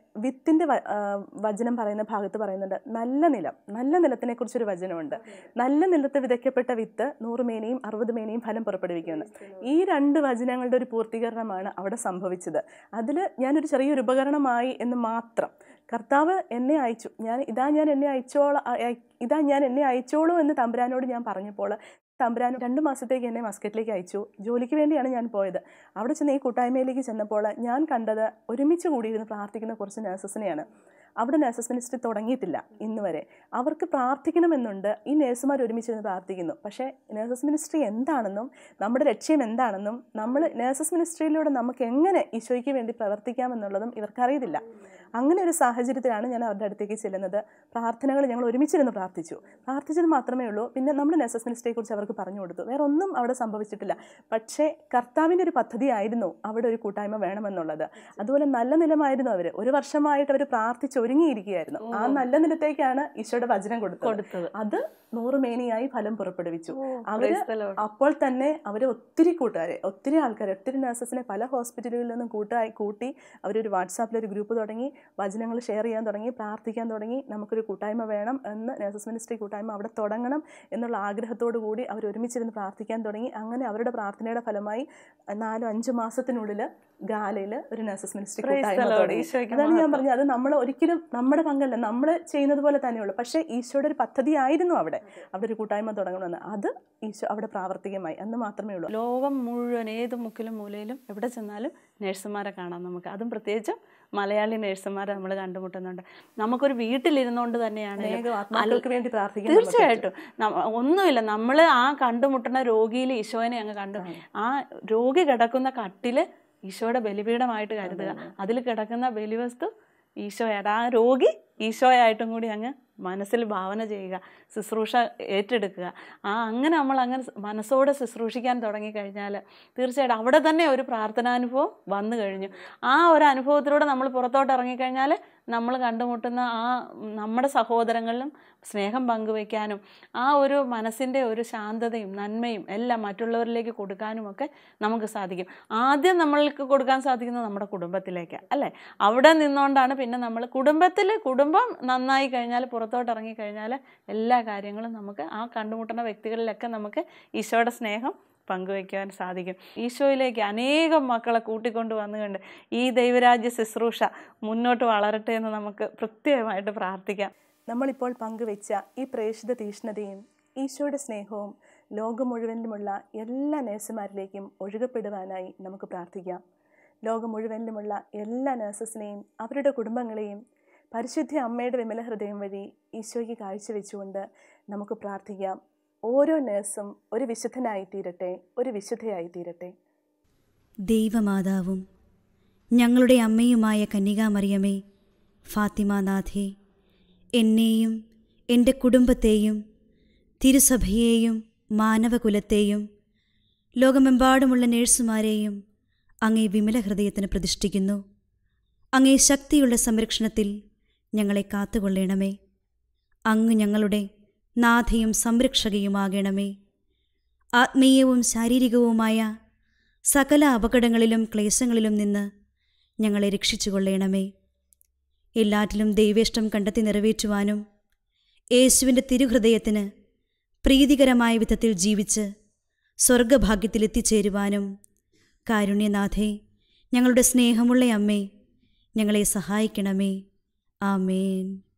വിത്തിൻ്റെ വചനം പറയുന്ന ഭാഗത്ത് പറയുന്നുണ്ട് നല്ല നിലം. നല്ല നിലത്തിനെ കുറിച്ചൊരു വചനമുണ്ട്. നല്ല നിലത്ത് വിതയ്ക്കപ്പെട്ട വിത്ത് നൂറ് മേനിയും അറുപത് മേനിയും ഫലം പുറപ്പെടുവിക്കുന്നു. ഈ രണ്ട് വചനങ്ങളുടെ ഒരു പൂർത്തീകരണമാണ് അവിടെ സംഭവിച്ചത്. അതിൽ ഞാനൊരു ചെറിയൊരു ഉപകരണമായി എന്ന് മാത്രം. കർത്താവ് എന്നെ അയച്ചു, ഞാൻ ഇതാ ഞാൻ എന്നെ അയച്ചോള ഇതാ ഞാൻ എന്നെ അയച്ചോളൂ എന്ന് തമ്പുരാനോട് ഞാൻ പറഞ്ഞപ്പോൾ തമ്പുരാൻ രണ്ട് മാസത്തേക്ക് എന്നെ മസ്കറ്റിലേക്ക് അയച്ചു. ജോലിക്ക് വേണ്ടിയാണ് ഞാൻ പോയത്. അവിടെ ചെന്ന് ഈ കൂട്ടായ്മയിലേക്ക് ചെന്നപ്പോൾ ഞാൻ കണ്ടത് ഒരുമിച്ച് കൂടിയിരുന്ന് പ്രാർത്ഥിക്കുന്ന കുറച്ച് നഴ്സസിനെയാണ്. അവിടെ നഴ്സസ് മിനിസ്ട്രി തുടങ്ങിയിട്ടില്ല ഇന്ന് വരെ. അവർക്ക് പ്രാർത്ഥിക്കണമെന്നുണ്ട്. ഈ നഴ്സുമാർ ഒരുമിച്ചിരുന്ന് പ്രാർത്ഥിക്കുന്നു. പക്ഷേ നഴ്സസ് മിനിസ്ട്രി എന്താണെന്നും നമ്മുടെ ലക്ഷ്യം എന്താണെന്നും നമ്മൾ നഴ്സസ് മിനിസ്ട്രിയിലൂടെ നമുക്ക് എങ്ങനെ ഈശോയ്ക്ക് വേണ്ടി പ്രവർത്തിക്കാമെന്നുള്ളതും ഇവർക്കറിയത്തില്ല. അങ്ങനെ ഒരു സാഹചര്യത്തിലാണ് ഞാൻ അവരുടെ അടുത്തേക്ക് ചെല്ലുന്നത്. പ്രാർത്ഥനകൾ ഞങ്ങൾ ഒരുമിച്ചിരുന്ന് പ്രാർത്ഥിച്ചു. പ്രാർത്ഥിച്ചത് മാത്രമേ ഉള്ളൂ. പിന്നെ നമ്മുടെ നഴ്സസ് മിനിസ്ട്രിയെക്കുറിച്ച് അവർക്ക് പറഞ്ഞു കൊടുത്തു. വേറെ ഒന്നും അവിടെ സംഭവിച്ചിട്ടില്ല. പക്ഷേ കർത്താവിൻ്റെ ഒരു പദ്ധതി ആയിരുന്നു അവിടെ ഒരു കൂട്ടായ്മ വേണമെന്നുള്ളത്. അതുപോലെ നല്ല നിലമായിരുന്നു അവർ. ഒരു വർഷമായിട്ട് അവർ പ്രാർത്ഥിച്ച് ഒരുങ്ങിയിരിക്കുകയായിരുന്നു. ആ നല്ല നിലത്തേക്കാണ് ഈശോയുടെ വചനം കൊടുത്തത്. അത് നൂറ് മേനിയായി ഫലം പുറപ്പെടുവിച്ചു. അവര് അപ്പോൾ തന്നെ അവര് ഒത്തിരി കൂട്ടുകാരെ, ഒത്തിരി ആൾക്കാരെ, ഒത്തിരി നഴ്സസിനെ പല ഹോസ്പിറ്റലുകളിൽ നിന്നും കൂട്ടായി കൂട്ടി അവരൊരു വാട്സാപ്പിലൊരു ഗ്രൂപ്പ് തുടങ്ങി, വചനങ്ങൾ ഷെയർ ചെയ്യാൻ തുടങ്ങി, പ്രാർത്ഥിക്കാൻ തുടങ്ങി. നമുക്കൊരു കൂട്ടായ്മ വേണം എന്ന്, നഴ്സസ് മിനിസ്ട്രി കൂട്ടായ്മ അവിടെ തുടങ്ങണം എന്നുള്ള ആഗ്രഹത്തോടു കൂടി അവർ ഒരുമിച്ചിരുന്ന് പ്രാർത്ഥിക്കാൻ തുടങ്ങി. അങ്ങനെ അവരുടെ പ്രാർത്ഥനയുടെ ഫലമായി നാലോ അഞ്ചു മാസത്തിനുള്ളിൽ ഗാലയിൽ ഒരു നഴ്സസ് മിനിസ്ട്രി കൂട്ടായ്മ തുടങ്ങി. അതാണ് ഞാൻ പറഞ്ഞത്. അത് നമ്മൾ ഒരിക്കലും നമ്മുടെ പങ്കല്ല, നമ്മൾ ചെയ്യുന്നത് പോലെ തന്നെയുള്ളൂ. പക്ഷേ ഈശോയുടെ ഒരു പദ്ധതി ആയിരുന്നു അവിടെ അവിടെ ഒരു കൂട്ടായ്മ തുടങ്ങണമെന്ന്. അത് ഈശോ അവിടെ പ്രാവർത്തികമായി. അന്ന് മാത്രമേ ഉള്ളൂ. ലോകം മുഴുവൻ ഏത് മുക്കിലും മൂലയിലും എവിടെ ചെന്നാലും നഴ്സുമാരെ കാണാം നമുക്ക്. അതും പ്രത്യേകിച്ചും മലയാളി നഴ്സുമാരെ നമ്മൾ കണ്ടുമുട്ടുന്നുണ്ട്. നമുക്കൊരു വീട്ടിലിരുന്നുകൊണ്ട് തന്നെയാണ് വേണ്ടി പ്രാർത്ഥിക്കാൻ. തീർച്ചയായിട്ടും ഒന്നുമില്ല, നമ്മൾ ആ കണ്ടുമുട്ടുന്ന രോഗിയിൽ ഈശോനെ അങ്ങ് കണ്ടു. ആ രോഗി കിടക്കുന്ന കട്ടില് ഈശോയുടെ ബലിപീഠമായിട്ട് കരുതുക. അതിൽ കിടക്കുന്ന ബലിവസ്തു ഈശോയായിട്ട്, ആ രോഗി ഈശോയായിട്ടും കൂടി അങ്ങ് മനസ്സിൽ ഭാവന ചെയ്യുക, ശുശ്രൂഷ ഏറ്റെടുക്കുക. ആ അങ്ങനെ നമ്മൾ അങ്ങനെ മനസ്സോടെ ശുശ്രൂഷിക്കാൻ തുടങ്ങിക്കഴിഞ്ഞാൽ തീർച്ചയായിട്ടും അവിടെ തന്നെ ഒരു പ്രാർത്ഥനാനുഭവം വന്നു കഴിഞ്ഞു. ആ ഒരു അനുഭവത്തിലൂടെ നമ്മൾ പുറത്തോട്ട് ഇറങ്ങിക്കഴിഞ്ഞാൽ നമ്മൾ കണ്ടുമുട്ടുന്ന ആ നമ്മുടെ സഹോദരങ്ങളിലും സ്നേഹം പങ്കുവയ്ക്കാനും ആ ഒരു മനസ്സിൻ്റെ ഒരു ശാന്തതയും നന്മയും എല്ലാം മറ്റുള്ളവരിലേക്ക് കൊടുക്കാനുമൊക്കെ നമുക്ക് സാധിക്കും. ആദ്യം നമ്മൾക്ക് കൊടുക്കാൻ സാധിക്കുന്നത് നമ്മുടെ കുടുംബത്തിലേക്ക് അല്ലേ. അവിടെ നിന്നുകൊണ്ടാണ് പിന്നെ നമ്മൾ കുടുംബത്തിൽ കുടുംബം നന്നായി കഴിഞ്ഞാൽ പുറത്തോട്ട് ഇറങ്ങിക്കഴിഞ്ഞാൽ എല്ലാ കാര്യങ്ങളും നമുക്ക് ആ കണ്ടുമുട്ടുന്ന വ്യക്തികളിലൊക്കെ നമുക്ക് ഈശോയുടെ സ്നേഹം പങ്കുവയ്ക്കുവാൻ സാധിക്കും. ഈശോയിലേക്ക് അനേകം മക്കളെ കൂട്ടിക്കൊണ്ട് വന്നുകൊണ്ട് ഈ ദൈവരാജ്യ ശുശ്രൂഷ മുന്നോട്ട് വളരട്ടെ എന്ന് നമുക്ക് പ്രത്യേകമായിട്ട് പ്രാർത്ഥിക്കാം. നമ്മളിപ്പോൾ പങ്കുവെച്ച ഈ പ്രേക്ഷിത തീഷ്ണതയും ഈശോയുടെ സ്നേഹവും ലോകം മുഴുവനിലുമുള്ള എല്ലാ നഴ്സുമാരിലേക്കും ഒഴുകപ്പെടുവാനായി നമുക്ക് പ്രാർത്ഥിക്കാം. ലോകം മുഴുവനിലുമുള്ള എല്ലാ നഴ്സസിനെയും അവരുടെ കുടുംബങ്ങളെയും പരിശുദ്ധ അമ്മയുടെ വിമല ഹൃദയം വഴി ഈശോയ്ക്ക് കാഴ്ചവെച്ചുകൊണ്ട് നമുക്ക് പ്രാർത്ഥിക്കാം. ഓരോ നഴ്സും ഒരു വിശുദ്ധനായി തീരട്ടെ, ഒരു വിശുദ്ധയായി തീരട്ടെ. ദൈവമാതാവും ഞങ്ങളുടെ അമ്മയുമായ കന്യകാമറിയമേ, ഫാത്തിമാനാഥേ, എന്നെയും എൻ്റെ കുടുംബത്തെയും തിരുസഭയെയും മാനവകുലത്തെയും ലോകമെമ്പാടുമുള്ള നേഴ്സുമാരെയും അങ്ങേ വിമല ഹൃദയത്തിന് പ്രതിഷ്ഠിക്കുന്നു. അങ്ങേ ശക്തിയുള്ള സംരക്ഷണത്തിൽ ഞങ്ങളെ കാത്തുകൊള്ളണമേ. അങ്ങ് ഞങ്ങളുടെ നാഥയും സംരക്ഷകയുമാകണമേ. ആത്മീയവും ശാരീരികവുമായ സകല അപകടങ്ങളിലും ക്ലേശങ്ങളിലും നിന്ന് ഞങ്ങളെ രക്ഷിച്ചുകൊള്ളണമേ. എല്ലാറ്റിലും ദൈവേഷ്ടം കണ്ടെത്തി നിറവേറ്റുവാനും യേശുവിൻ്റെ തിരുഹൃദയത്തിന് പ്രീതികരമായ വിധത്തിൽ ജീവിച്ച് സ്വർഗഭാഗ്യത്തിലെത്തിച്ചേരുവാനും കാരുണ്യനാഥേ, ഞങ്ങളുടെ സ്നേഹമുള്ള അമ്മേ, ഞങ്ങളെ സഹായിക്കണമേ. ആമേൻ.